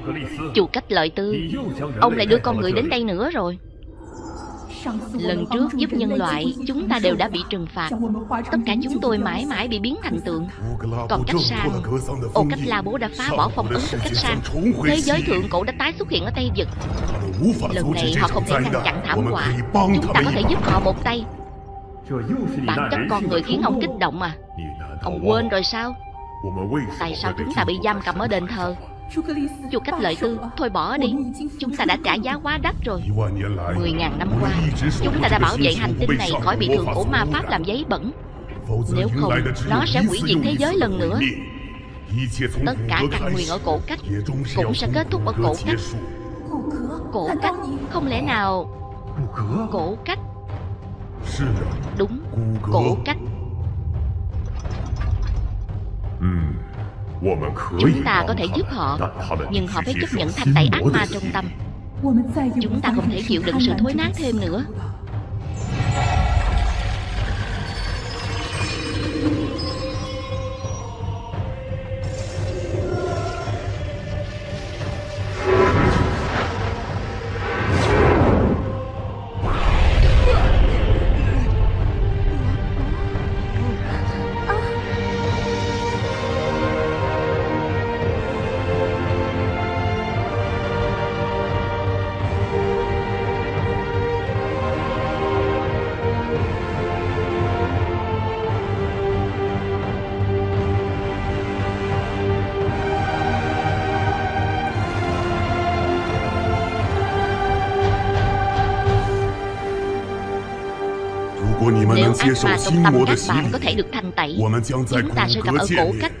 Chu Cách Lợi Tư, ông lại đưa con người đến đây nữa rồi. Lần trước giúp nhân loại, chúng ta đều đã bị trừng phạt. Tất cả chúng tôi mãi mãi bị biến thành tượng. Còn Cách Sang, Ô Cách La Bố đã phá bỏ phong ấn của Cách Sang. Thế giới thượng cổ đã tái xuất hiện ở Tây Vực. Lần này họ không thể ngăn chặn thảm họa. Chúng ta có thể giúp họ một tay. Bản chất con người khiến ông kích động à? Ông quên rồi sao? Tại sao chúng ta bị giam cầm ở đền thờ? Chu Cách Lợi Tư, thôi bỏ đi. Chúng ta đã trả giá quá đắt rồi. Mười ngàn năm qua, chúng ta đã bảo vệ hành tinh này khỏi bị thượng cổ ma pháp làm giấy bẩn. Nếu không, nó sẽ hủy diệt thế giới lần nữa. Tất cả căn nguyên ở Cổ Cách cũng sẽ kết thúc ở Cổ Cách. Cổ Cách? Không lẽ nào Cổ Cách? Đúng, Cổ Cách. Chúng ta có thể giúp họ, nhưng họ phải chấp nhận thanh tẩy ác ma trong tâm. Chúng ta không thể chịu đựng sự thối nát thêm nữa. Nếu ác ma trong tâm các bạn có thể được thanh tẩy, chúng ta sẽ gặp ở Cổ Cách.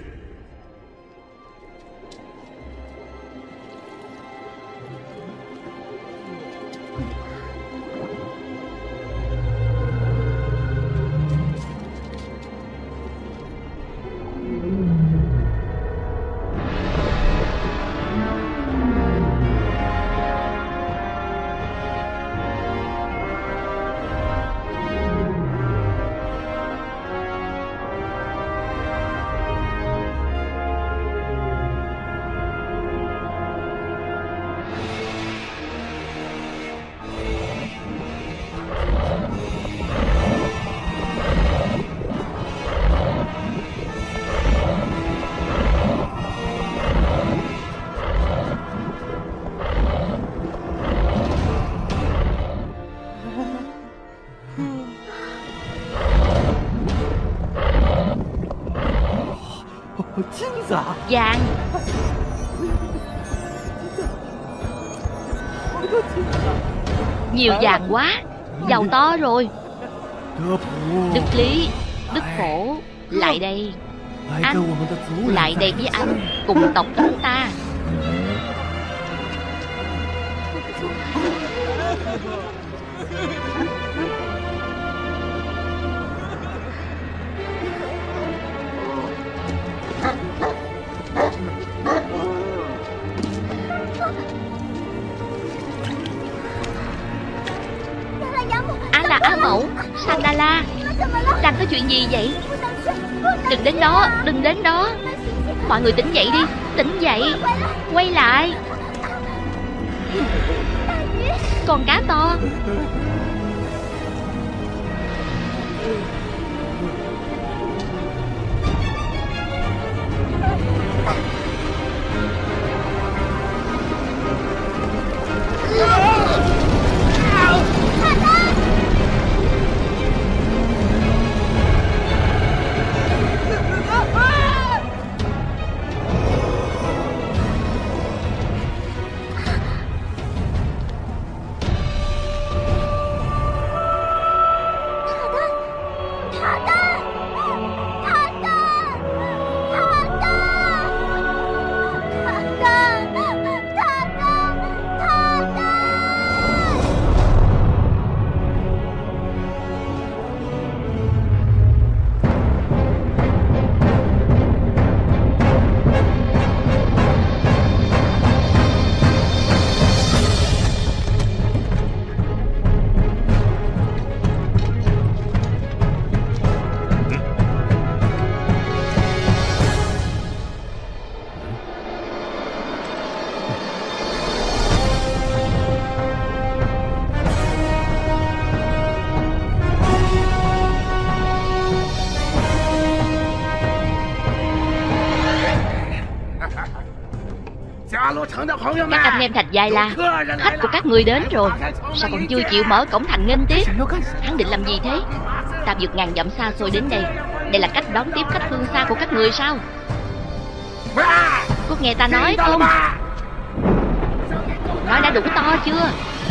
Vàng. Nhiều vàng quá, giàu to rồi. Đức Lý, Đức Phổ, lại đây. Anh, lại đây với anh, cùng tộc chúng ta. Anh là A Mẫu, Sandala. Đang có chuyện gì vậy? Đừng đến đó, đừng đến đó. Mọi người tỉnh dậy đi, tỉnh dậy. Quay lại. Con cá to. Các anh em Thạch Giai La, khách của các người đến rồi. Sao còn chưa chịu mở cổng thành nghênh tiếp? Hắn định làm gì thế? Ta vượt ngàn dặm xa xôi đến đây. Đây là cách đón tiếp khách phương xa của các người sao? Có nghe ta nói không? Nói đã đủ to chưa?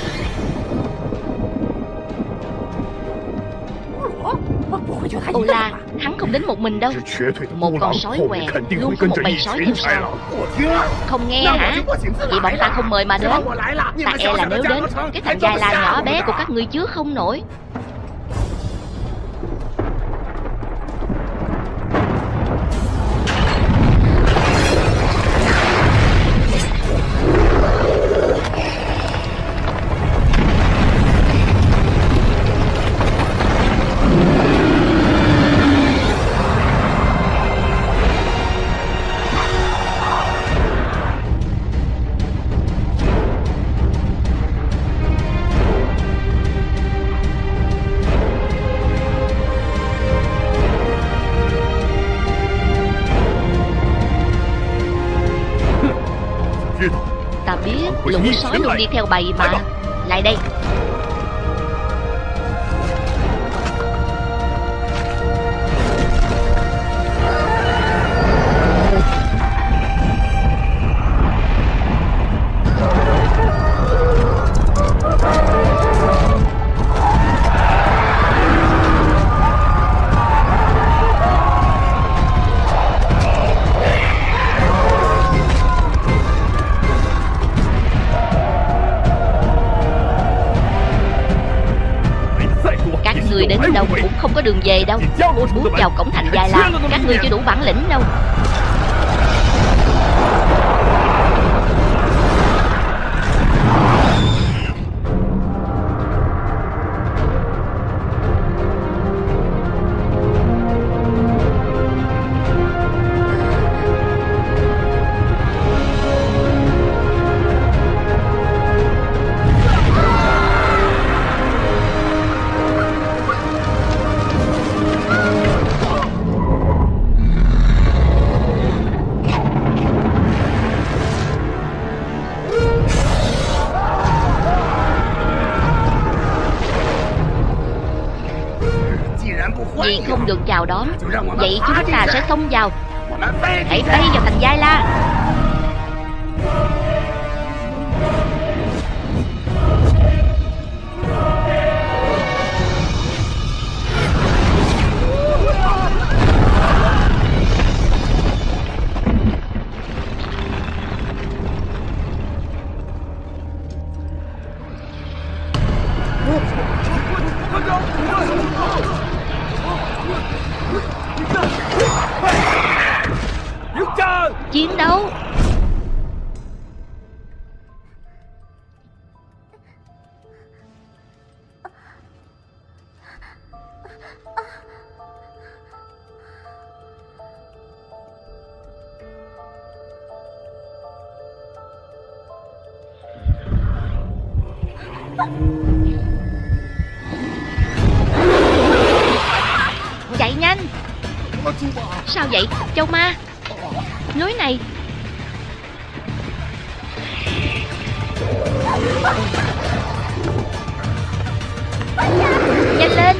Ô La, hắn không đến một mình đâu. Một con sói què luôn có một bầy sói theo sau. Không nghe hả? Vậy bọn ta không mời mà đến. Ta e là nếu đến, cái thằng Giai La nhỏ bé của các ngươi chứa không nổi. Ta biết lũ sói luôn đi theo bầy mà. Lại đây. Người đến đâu cũng không có đường về đâu. Bước vào cổng thành Giai La, các ngươi chưa đủ bản lĩnh đâu. Vì không được chào đón, vậy chúng ta sẽ xông vào. Hãy bay vào thành Giai La. Chiến đấu. Chạy nhanh. Sao vậy Châu Ma? Núi này. Nhanh lên.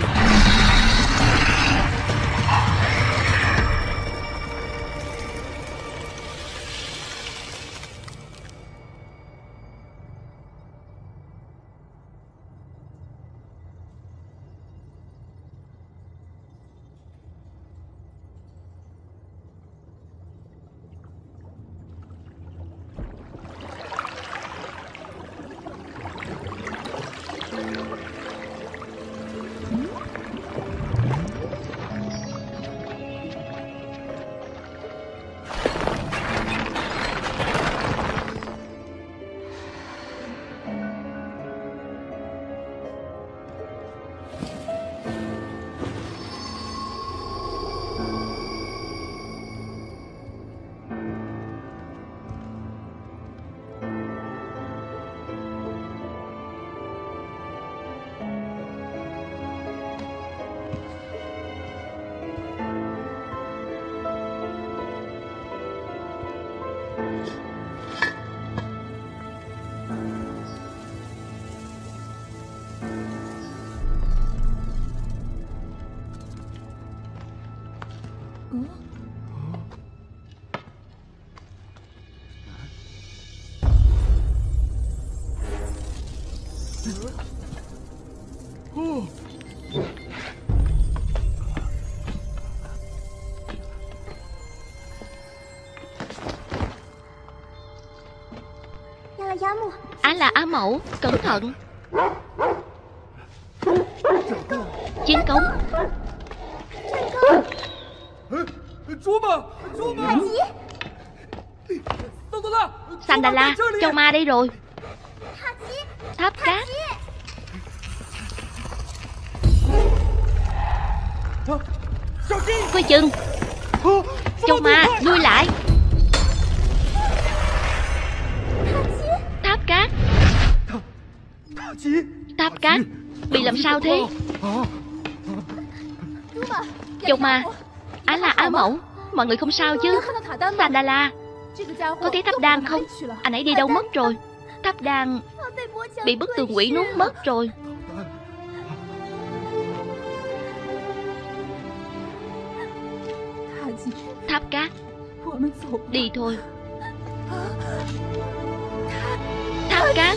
Á là Á Mẫu, cẩn thận. Chiến công. Sandala, Châu Ma đây rồi. Tháp cát. Coi chừng. Châu Ma, lui lại. Tháp cát. Tháp cát, bị làm sao thế? Châu Ma, Á là Á Mẫu, mọi người không sao chứ? Sandala, có thấy Tháp Đan không? Anh ấy đi đâu mất rồi? Tháp Đan bị bức tường quỷ nuốt mất rồi. Tháp cát, đi thôi. Tháp cát.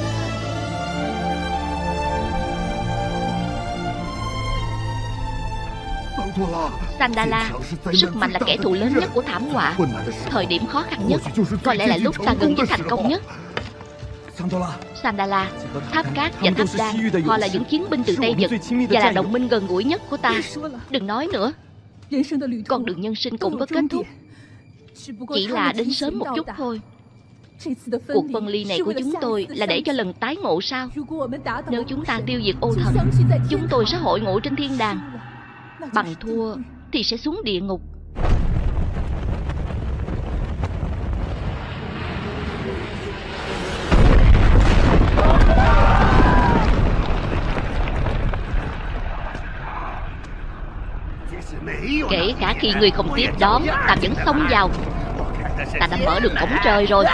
Sandala, sức mạnh là kẻ thù lớn nhất của thảm họa. Thời điểm khó khăn nhất có lẽ là lúc ta gần với thành công nhất. Sandala, Tháp Cát và Tháp Đan, họ là những chiến binh từ Tây Nhật và là đồng minh gần gũi nhất của ta. Đừng nói nữa. Con đường nhân sinh cũng có kết thúc, chỉ là đến sớm một chút thôi. Cuộc phân ly này của chúng tôi là để cho lần tái ngộ sao? Nếu chúng ta tiêu diệt ô thần, chúng tôi sẽ hội ngộ trên thiên đàng. Bằng thua thì sẽ xuống địa ngục. Kể cả khi người không tiếp đón, ta vẫn xông vào. Ta đã mở được cổng trời rồi.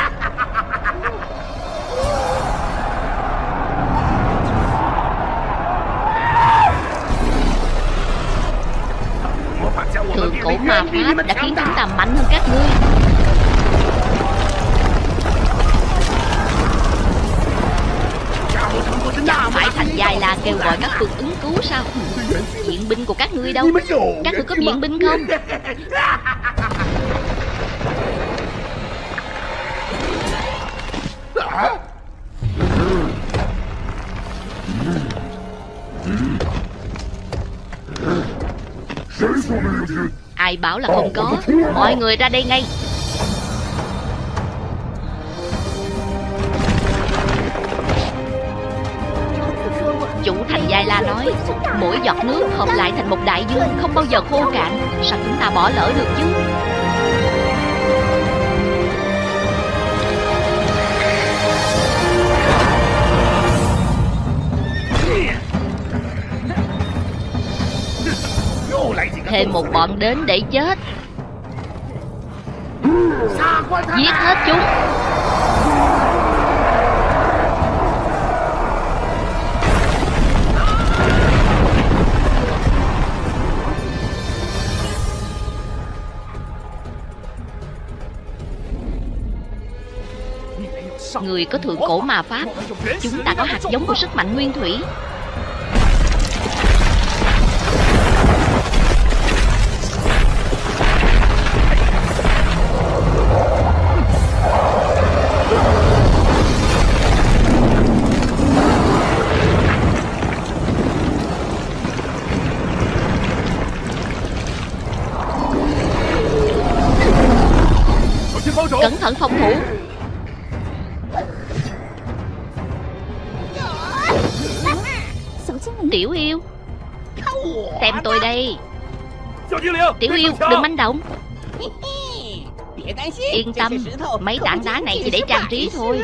Thượng cổ ma pháp đã khiến chúng ta mạnh hơn các ngươi. Chẳng phải Thành Giai La kêu gọi các phương ứng cứu sao? Viện binh của các ngươi đâu? Các ngươi có viện binh không? Ai bảo là không có? Mọi người ra đây ngay. Chủ Thành Giai La nói, mỗi giọt nước hợp lại thành một đại dương, không bao giờ khô cạn. Sao chúng ta bỏ lỡ được chứ? Thêm một bọn đến để chết. Giết hết chúng. Người có thượng cổ ma pháp, chúng ta có hạt giống của sức mạnh nguyên thủy. Cẩn thận phòng thủ. Tiểu yêu, xem tôi đây. Tiểu yêu, đừng manh động. Yên tâm, mấy tảng đá này chỉ để trang trí thôi.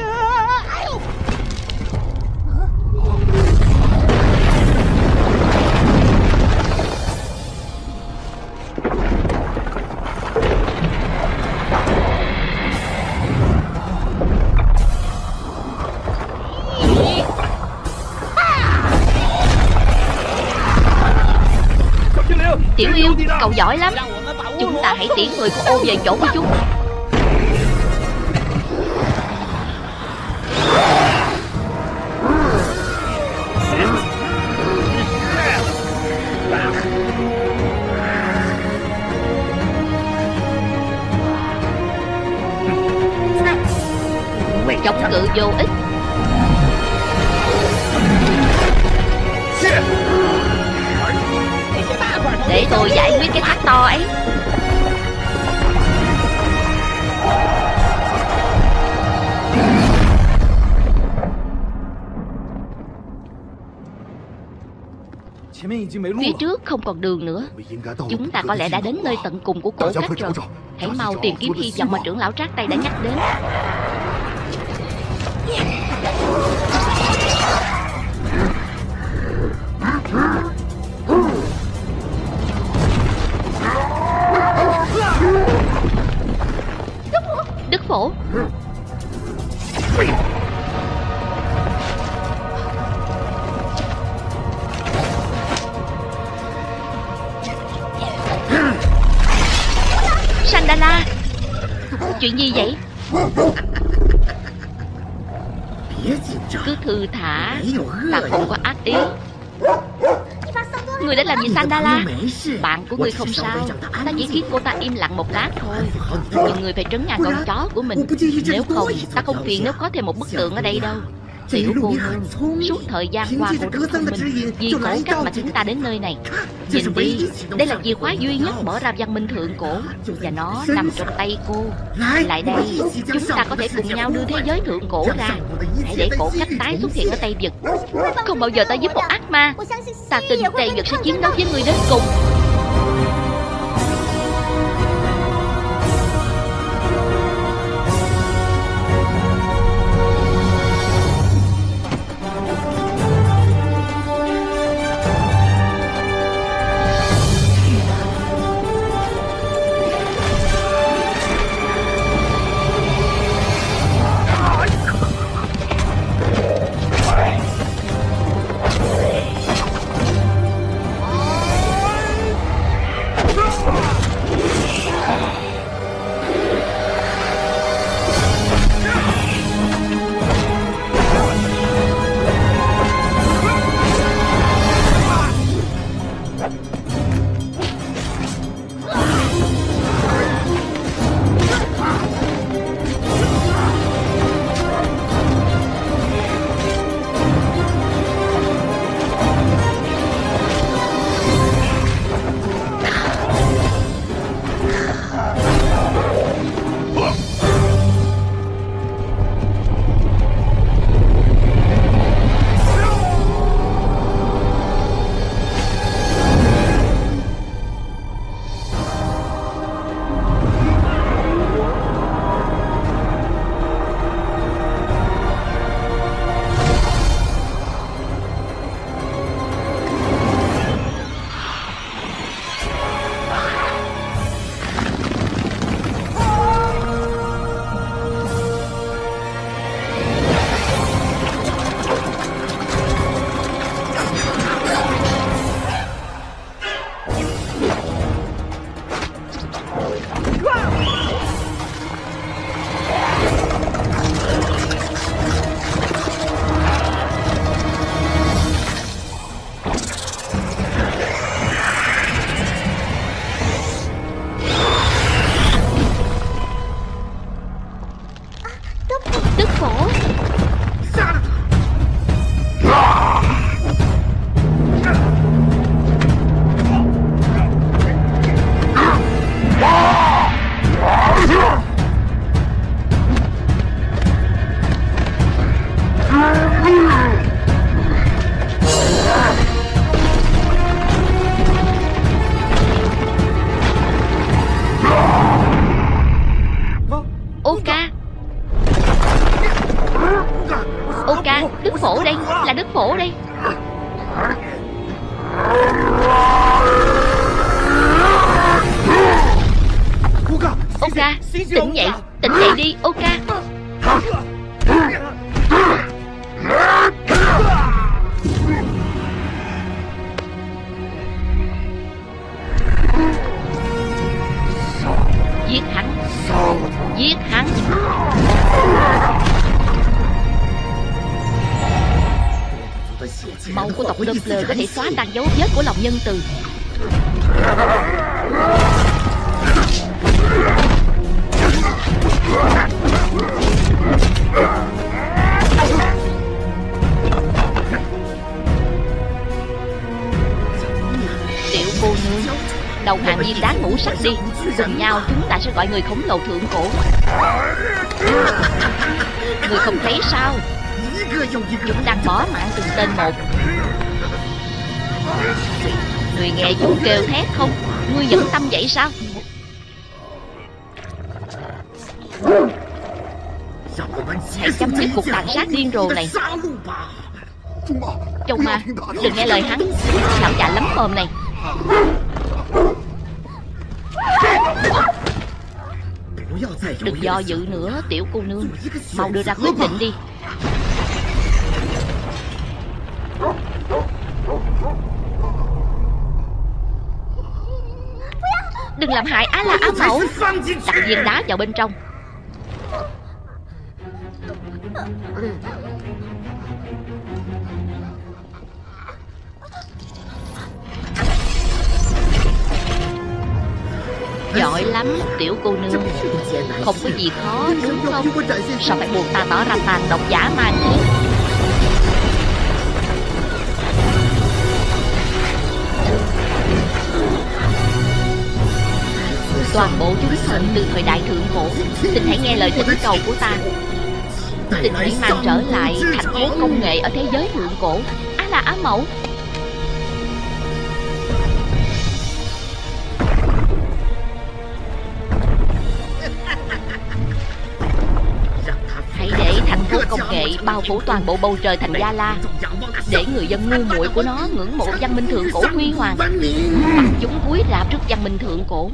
Tiểu yêu, cậu giỏi lắm. Chúng ta hãy tiễn người của ô về chỗ của chúng. Chống cự vô ích. Để tôi giải quyết cái thác to ấy. Phía trước không còn đường nữa. Chúng ta có lẽ đã đến nơi tận cùng của cổ cách rồi. Hãy mau tìm kiếm hy vọng mà trưởng lão Trác Tây đã nhắc đến. Đức phổ. Sandala. Chuyện gì vậy? Cứ thư thả, ta không có ác ý. Người đã làm gì Sandala? Bạn của người không sao. Ta chỉ khiến cô ta im lặng một lát thôi. Nhưng người phải trấn an con chó của mình. Nếu không, ta không phiền nếu có thêm một bức tượng ở đây đâu. Tiểu cô nương, suốt thời gian qua cô rất thông minh. Vì cổ cách mà chúng ta đến nơi này. Nhìn đi, đây là chìa khóa duy nhất mở ra văn minh thượng cổ. Và nó nằm trong tay cô. Lại đây, chúng ta có thể cùng nhau đưa thế giới thượng cổ ra. Hãy để cổ cách tái xuất hiện ở Tây Vực. Không bao giờ ta giúp một ác ma. Ta tin Tây Vực sẽ chiến đấu với người đến cùng. phổ đi. Oka, tỉnh dậy, tỉnh dậy đi, Oka. Máu của tộc Doppler có thể xóa tan dấu vết của lòng nhân từ. Tiểu cô nương, đầu hàng viên đá ngũ sắc đi. Cùng nhau chúng ta sẽ gọi người khổng lồ thượng cổ. Người không thấy sao? Chúng đang bỏ mạng từng tên một. Người nghe chúng kêu thét không? Ngươi vẫn tâm vậy sao? Hãy chấm dứt cuộc tàn sát điên rồ này. Châu Ma, đừng nghe lời hắn. Lão già lắm mồm này. Đừng do dự nữa, tiểu cô nương. Mau đưa ra quyết định đi. Đừng làm hại Á La Á Mẫu. Đặt viên đá vào bên trong. Giỏi lắm tiểu cô nương. Không có gì khó đúng không? Sao phải buộc ta tỏ ra tàn độc dã man thế? Toàn bộ chúng thần từ thời đại thượng cổ, xin hãy nghe lời thỉnh cầu của ta. Xin hãy mang trở lại thành phố công nghệ ở thế giới thượng cổ. Á La Á Mẫu. Hãy để thành phố công nghệ bao phủ toàn bộ bầu trời thành Gia La, để người dân ngu muội của nó ngưỡng mộ văn minh thượng cổ huy hoàng, bắt chúng cúi rạp trước văn minh thượng cổ.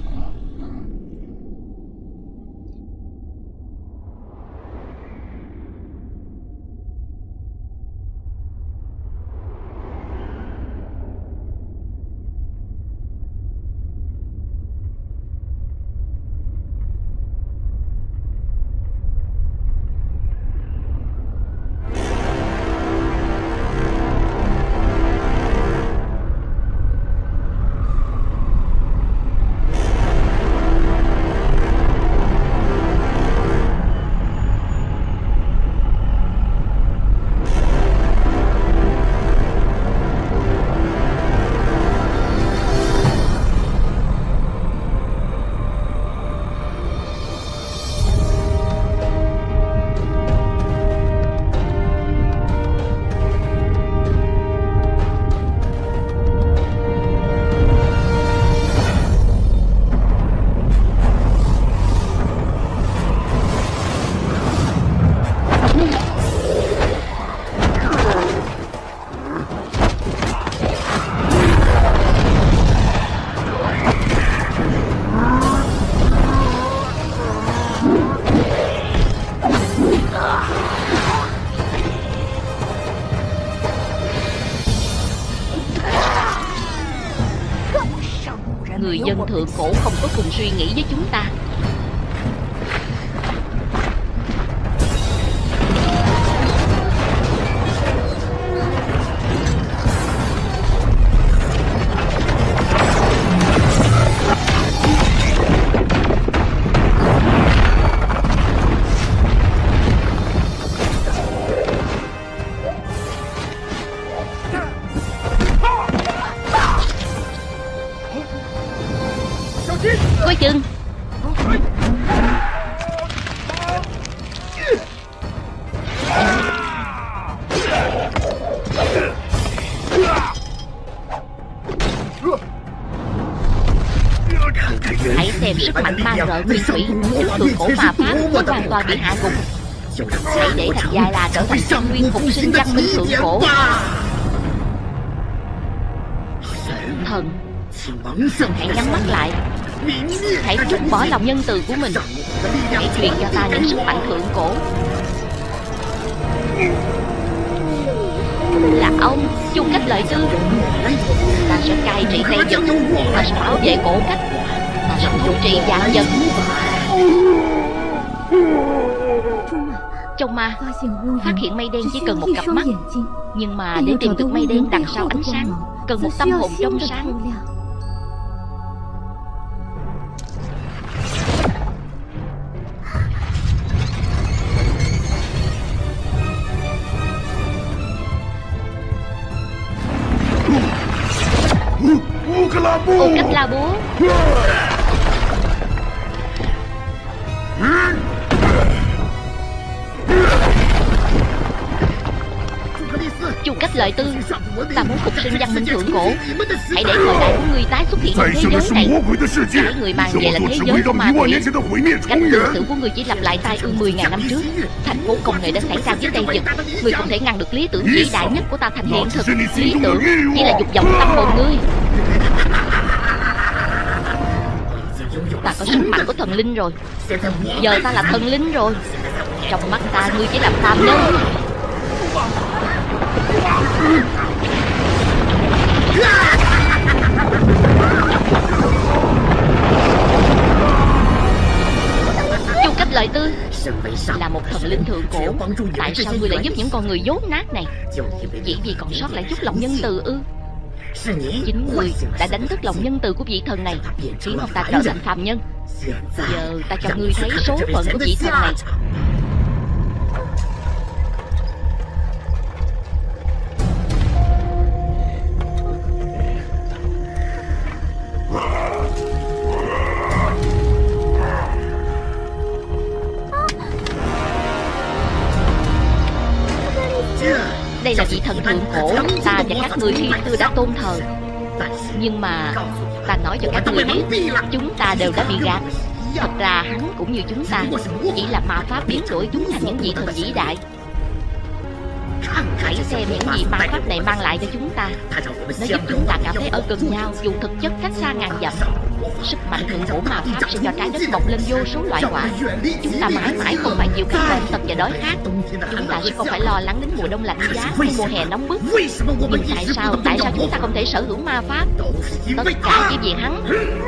Người dân thượng cổ không có cùng suy nghĩ với chúng ta. Coi chừng. Hãy xem sức mạnh man rợ nguyên thủy lúc thượng cổ mà phá mới hoàn toàn bị hạ gục. Hãy để thành Gia La trở thành căn nguyên phục sinh văn minh thượng cổ. Thần, hãy nhắm mắt lại. Hãy trút bỏ lòng nhân từ của mình. Hãy truyền cho ta những sức mạnh thượng cổ. Là ông, chung cách lợi tư. Ta sẽ cai trị Tây Vực. Ta sẽ bảo vệ cổ cách. Ta sẽ trụ trì vạn vật. Châu Ma phát hiện mây đen chỉ cần một cặp mắt, nhưng mà để tìm được mây đen đằng sau ánh sáng cần một tâm hồn trong sáng. Ô Cách La Búa. Chu Cách Lợi Tư, ta muốn phục sinh văn minh thượng cổ. Hãy để thời đại của ngươi tái xuất hiện trên thế giới này. Cái người mang về là thế giới của ma quỷ. Cách tương tự của ngươi chỉ lặp lại tai ương mười ngàn năm trước. Thành phố công nghệ đã xảy ra với Tây Vực. Ngươi không thể ngăn được lý tưởng vĩ đại nhất của ta thành hiện thực. Lý tưởng chỉ là dục vọng tâm hồn ngươi. Ta có sức mạnh của thần linh rồi. Giờ ta là thần linh rồi. Trong mắt ta ngươi chỉ là phàm nhân. Chu Cách Lợi Tư, là một thần linh thượng cổ, tại sao ngươi lại giúp những con người dốt nát này? Chỉ vì còn sót lại chút lòng nhân từ ư? Chính ngươi đã đánh thức lòng nhân từ của vị thần này, khiến ông ta trở thành phàm nhân. Giờ ta cho ngươi thấy số phận của vị thần này. Đây là vị thần thượng cổ ta và các ngươi khi xưa đã tôn thờ. Nhưng mà ta nói cho các ngươi biết, chúng ta đều đã bị gạt. Thật ra hắn cũng như chúng ta, chỉ là ma pháp biến đổi chúng thành những vị thần vĩ đại. Hãy xem những gì ma pháp này mang lại cho chúng ta. Nó giúp chúng ta cảm thấy ở gần nhau dù thực chất cách xa ngàn dặm. Sức mạnh thượng cổ ma pháp sẽ cho trái đất mọc lên vô số loại quả. Chúng ta mãi mãi không phải chịu các bệnh tật và đói khát. Chúng ta sẽ không phải lo lắng đến mùa đông lạnh giá hay mùa hè nóng bức. Nhưng tại sao, tại sao chúng ta không thể sở hữu ma pháp? Tất cả chỉ vì hắn.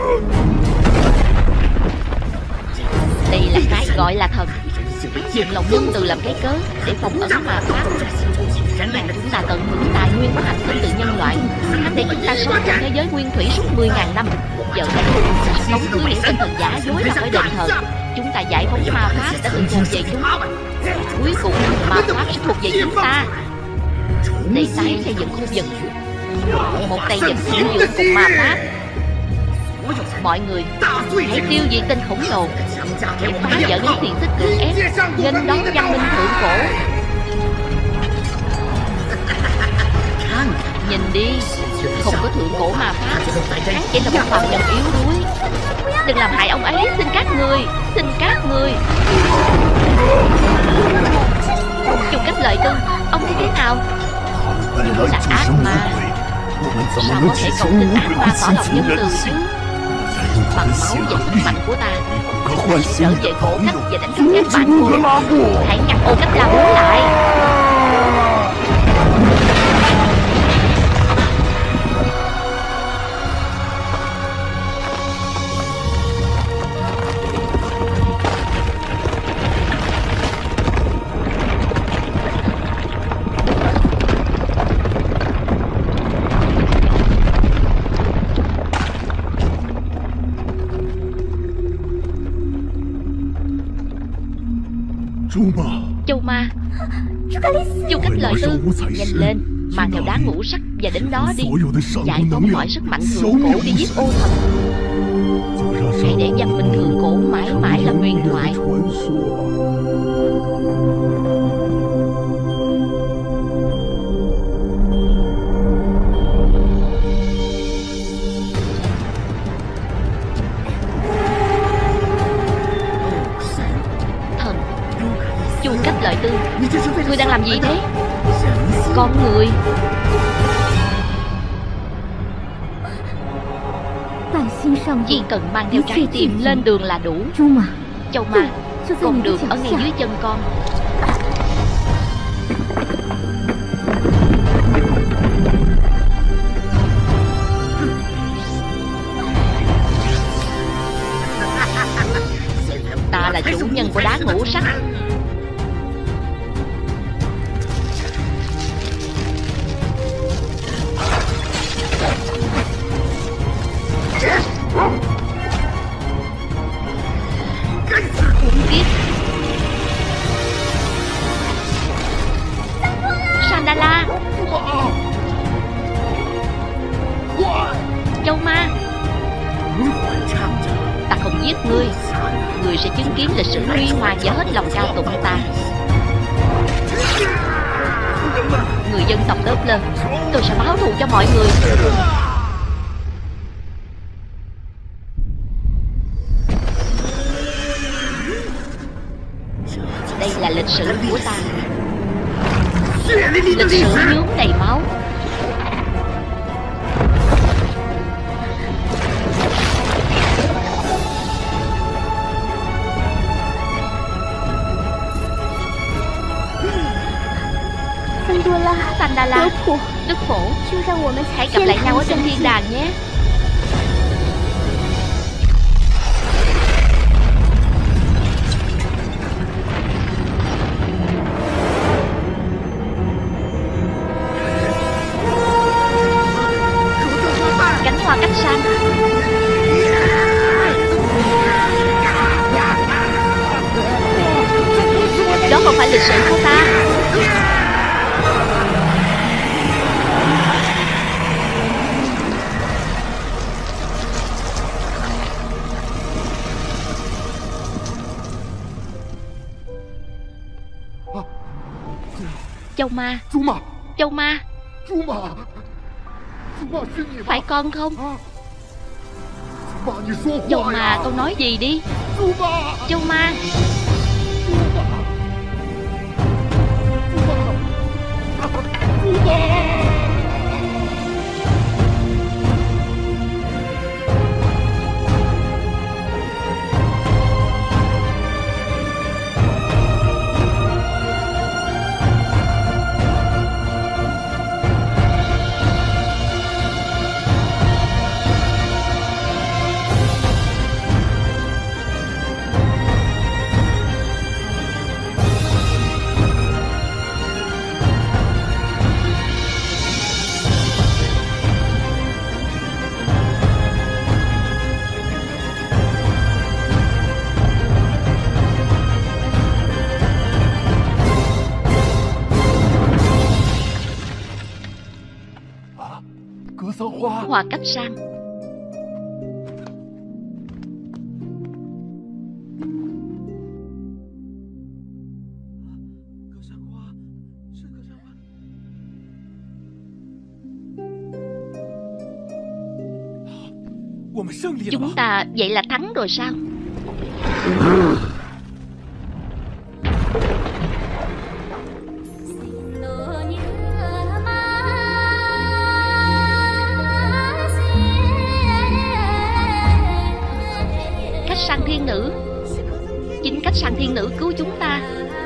Đây là cái gọi là thần. Dùng lòng nhân từ làm cái cớ để phòng ấn ma pháp. Chúng ta tận hưởng tài nguyên của hành tinh từ nhân loại. Hắn để chúng ta sống trong thế giới nguyên thủy suốt mười ngàn năm. Giờ đây phóng cứ những tinh thần giả dối ra khỏi đền thờ. Chúng ta giải phóng ma pháp đã từng thuộc về chúng. Cuối cùng ma pháp sẽ thuộc về chúng ta. Để tái xây dựng khu vực. Một tay vật thiên dương cùng ma pháp. Mọi người hãy tiêu diệt tên khổng lồ, hãy phá vỡ những xiềng xích cưỡng ép, nghênh đón văn minh thượng cổ. Nhìn đi, không có thượng cổ ma pháp, hắn chỉ là một phàm nhân yếu đuối. Đừng làm hại ông ấy, xin các người, xin các người. Chu Cách Lợi Tư, ông thấy thế nào? Dù là ác ma, sao có thể cầu xin ác ma tỏ lòng nhân từ chứ? Bằng máu và sức mạnh của ta, trở về cổ cách và đánh thức các bạn cô. Hãy ngăn Ô Cách La Búa lại. Châu Ma, Chu Cách Lợi Tư, nhanh lên, mang theo đá ngũ sắc và đến đó đi, giải phóng mọi sức mạnh thượng cổ đi giết ô thần. Hãy để văn minh thượng cổ mãi mãi là huyền thoại. Lợi Tư, ngươi đang làm gì thế? Con người. Chỉ cần mang theo trái tim lên đường là đủ. Châu Ma, con đường ở ngay dưới chân con. Ta là chủ nhân của đá ngũ sắc. giết ngươi, ngươi sẽ chứng kiến lịch sử huy hoàng và hết lòng ca tụng ta. Người dân tộc lớp lơ, tôi sẽ báo thù cho mọi người. Đây là lịch sử của ta, lịch sử nhuốm đầy máu. Sandala, Đức Phổ, hãy gặp lại nhau ở trên thiên đàng nhé. Cánh hoa cách sang. Đó không phải lịch sử của ta. Châu Ma, Châu Ma, phải con không? Châu Ma, con nói gì đi? Châu Ma. Hoa cách sang. Chúng ta vậy là thắng rồi sao? Cách sang thiên nữ, chính cách sang thiên nữ cứu chúng ta.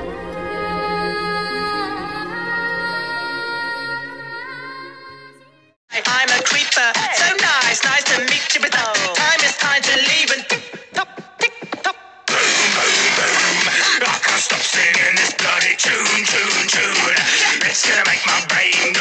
I'm a creeper, so nice, nice to meet you, but the time is time to leave and tick tock, tick tock. Boom, boom, boom. I can't stop singing this bloody tune, tune, tune. It's gonna make my brain